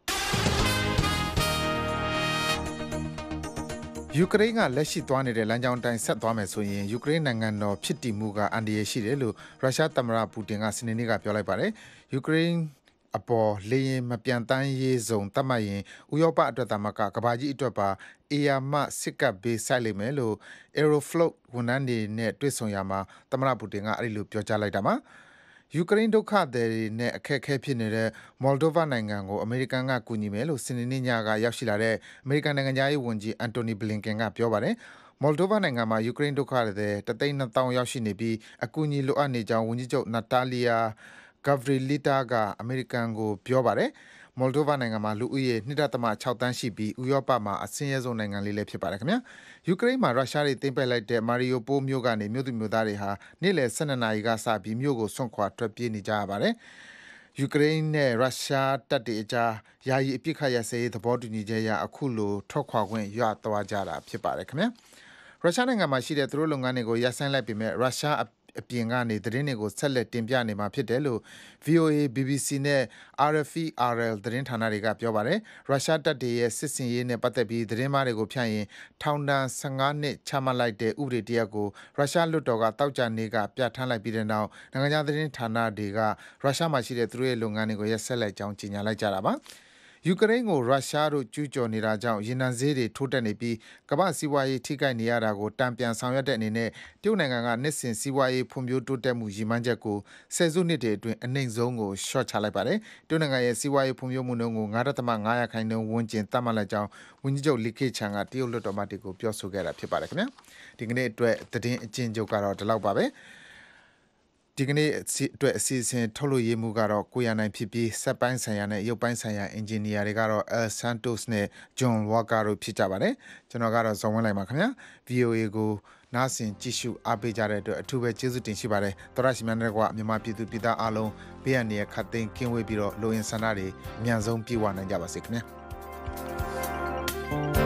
Speaker 2: ယူကရိန်းကလက်ရှိသွားနေတဲ့လမ်းကြောင်းတိုင်းဆက်သွားမယ်ဆိုရင်ယူကရိန်းနိုင်ငံတော်ဖြစ်တည်မှုကအန္တရာယ်ရှိတယ်လို့ရုရှားသမ္မတပူတင်ကစနေနေ့ကပြောလိုက်ပါတယ်ယူကရိန်းအပေါ်လေရင်မပြန်တမ်းရေးစုံတတ်မှတ်ရင်ဥရောပအတွက်သာမကကမ္ဘာကြီးအတွက်ပါအေယာမစစ်ကပ်ဘေးဆိုင်လိမ့်မယ်လို့ Aeroflot ဝန်ထမ်းတွေနဲ့တွေ့ဆုံရမှာသမ္မတပူတင်ကအဲ့ဒီလိုပြောကြားလိုက်တာပါယူကရိန်းဒုက္ခသည်တွေနဲ့အခက်အခဲဖြစ်နေတဲ့မော်လ်ဒိုဗာနိုင်ငံကိုအမေရိကန်ကကူညီမယ်လို့စနေနေ့ညကရောက်ရှိလာတဲ့အမေရိကန်နိုင်ငံသားရေးဝန်ကြီးအန်တိုနီဘလင်ကန်ကပြောပါတယ်မော်လ်ဒိုဗာနိုင်ငံမှာယူကရိန်းဒုက္ခသည်1,200,000ရောက်ရှိနေပြီးအကူအညီလိုအပ်နေကြောင်းဝန်ကြီးချုပ်နာတာလီယာဂါဗရီလီတာကအမေရိကန်ကိုပြောပါတယ်မော်လ်ဒိုဗာနိုင်ငံမှာလူဦးရေ 2.6 သန်းရှိပြီးဥရောပမှာအဆင်းရဲဆုံးနိုင်ငံလေးလည်းဖြစ်ပါတယ်ခင်ဗျာယူကရိန်းမှာရုရှားတွေသိမ်းပိုက်လိုက်တဲ့မာရီယိုပိုးမြို့ကနေမြို့သူမြို့သားတွေဟာနေ့လယ်12နာရီကစပြီးမြို့ကိုစွန့်ခွာထွက်ပြေးနေကြရပါတယ်ယူကရိန်းနဲ့ရုရှားတပ်တွေအကြားယာယီအပြစ်ခတ်ရစဲရေးသဘောတူညီချက်အရအခုလိုထွက်ခွာခွင့်ရသွားကြတာဖြစ်ပါတယ်ခင်ဗျာရုရှားနိုင်ငံမှာရှိတဲ့သူတို့လုပ်ငန်းတွေကိုရပ်ဆိုင်းလိုက်ပေမဲ့ရုရှားအပြင်ကနေသတင်းတွေကိုဆက်လက်တင်ပြနေမှာဖြစ်တယ်လို့ VOA, BBC နဲ့ RFE/RL သတင်းဌာနတွေကပြောပါတယ်။ရုရှားတပ်တွေရဲ့စစ်စင်ရေးနဲ့ပတ်သက်ပြီးသတင်းမှားတွေကိုဖြန့်ရင်ထောင်ဒဏ်15နှစ်ချမှတ်လိုက်တဲ့ဥပဒေတရပ်ကိုရုရှားလွှတ်တော်ကတောက်ကြနေကပြဋ္ဌာန်းလိုက်ပြီးတဲ့နောက်နိုင်ငံခြားသတင်းဌာနတွေကရုရှားမှာရှိတဲ့သူတို့ရဲ့လုပ်ငန်းတွေကိုရပ်ဆက်လိုက်ကြောင်းကြေညာလိုက်ကြတာပါ။ယူကရိန်းကိုရုရှားတို့ကျူးကျော်နေတာကြောင့်ရေနံဈေးတွေထိုးတက်နေပြီးကမ္ဘာ့စီးပွားရေးထိခိုက်နေရတာကိုတံပြန်ဆောင်ရွက်တဲ့အနေနဲ့တရုတ်နိုင်ငံကနှစ်စဉ်စီးပွားရေးဖွံ့ဖြိုးတိုးတက်မှုရည်မှန်းချက်ကိုဆယ်စုနှစ်တွေအတွင်းအနှိမ့်ဆုံးကိုလျှော့ချလိုက်ပါတယ်။တရုတ်နိုင်ငံရဲ့စီးပွားရေးဖွံ့ဖြိုးမှုနှုန်းကို 9.5% ဝန်းကျင်သတ်မှတ်လိုက်ကြောင်းဝန်ကြီးချုပ်လီခေချန်ကတရုတ်လွှတ်တော်မှတွေကိုပြောဆိုခဲ့တာဖြစ်ပါတယ်ခင်ဗျာ။ဒီကနေ့အတွက်သတင်းအကျဉ်းချုပ်ကတော့ဒီလောက်ပါပဲ။ဒီကနေ့အတွက်အစီအစဉ်ထုတ်လို့ရေးမှုကတော့ကိုရနိုင်ဖြစ်ပြီးစက်ပိုင်းဆိုင်ရာနဲ့ရုပ်ပိုင်းဆိုင်ရာအင်ဂျင်နီယာတွေကတော့ El Santos နဲ့ John Walker တို့ဖြစ်ကြပါတယ်ကျွန်တော်ကတော့ဇော်ဝင်းလိုက်ပါခင်ဗျာ VOA ကိုနားဆင်ကြည့်ရှုအားပေးကြတဲ့အတွက်အထူးပဲကျေးဇူးတင်ရှိပါတယ်သောရရှိမြတ်တဲ့ကွာမြန်မာပြည်သူပြည်သားအားလုံးဘေးအန္တရာယ်ခတ်သိမ်းကင်းဝေးပြီးတော့လိုအင်ဆန္ဒတွေအမြန်ဆုံးပြည့်ဝနိုင်ကြပါစေခင်ဗျာ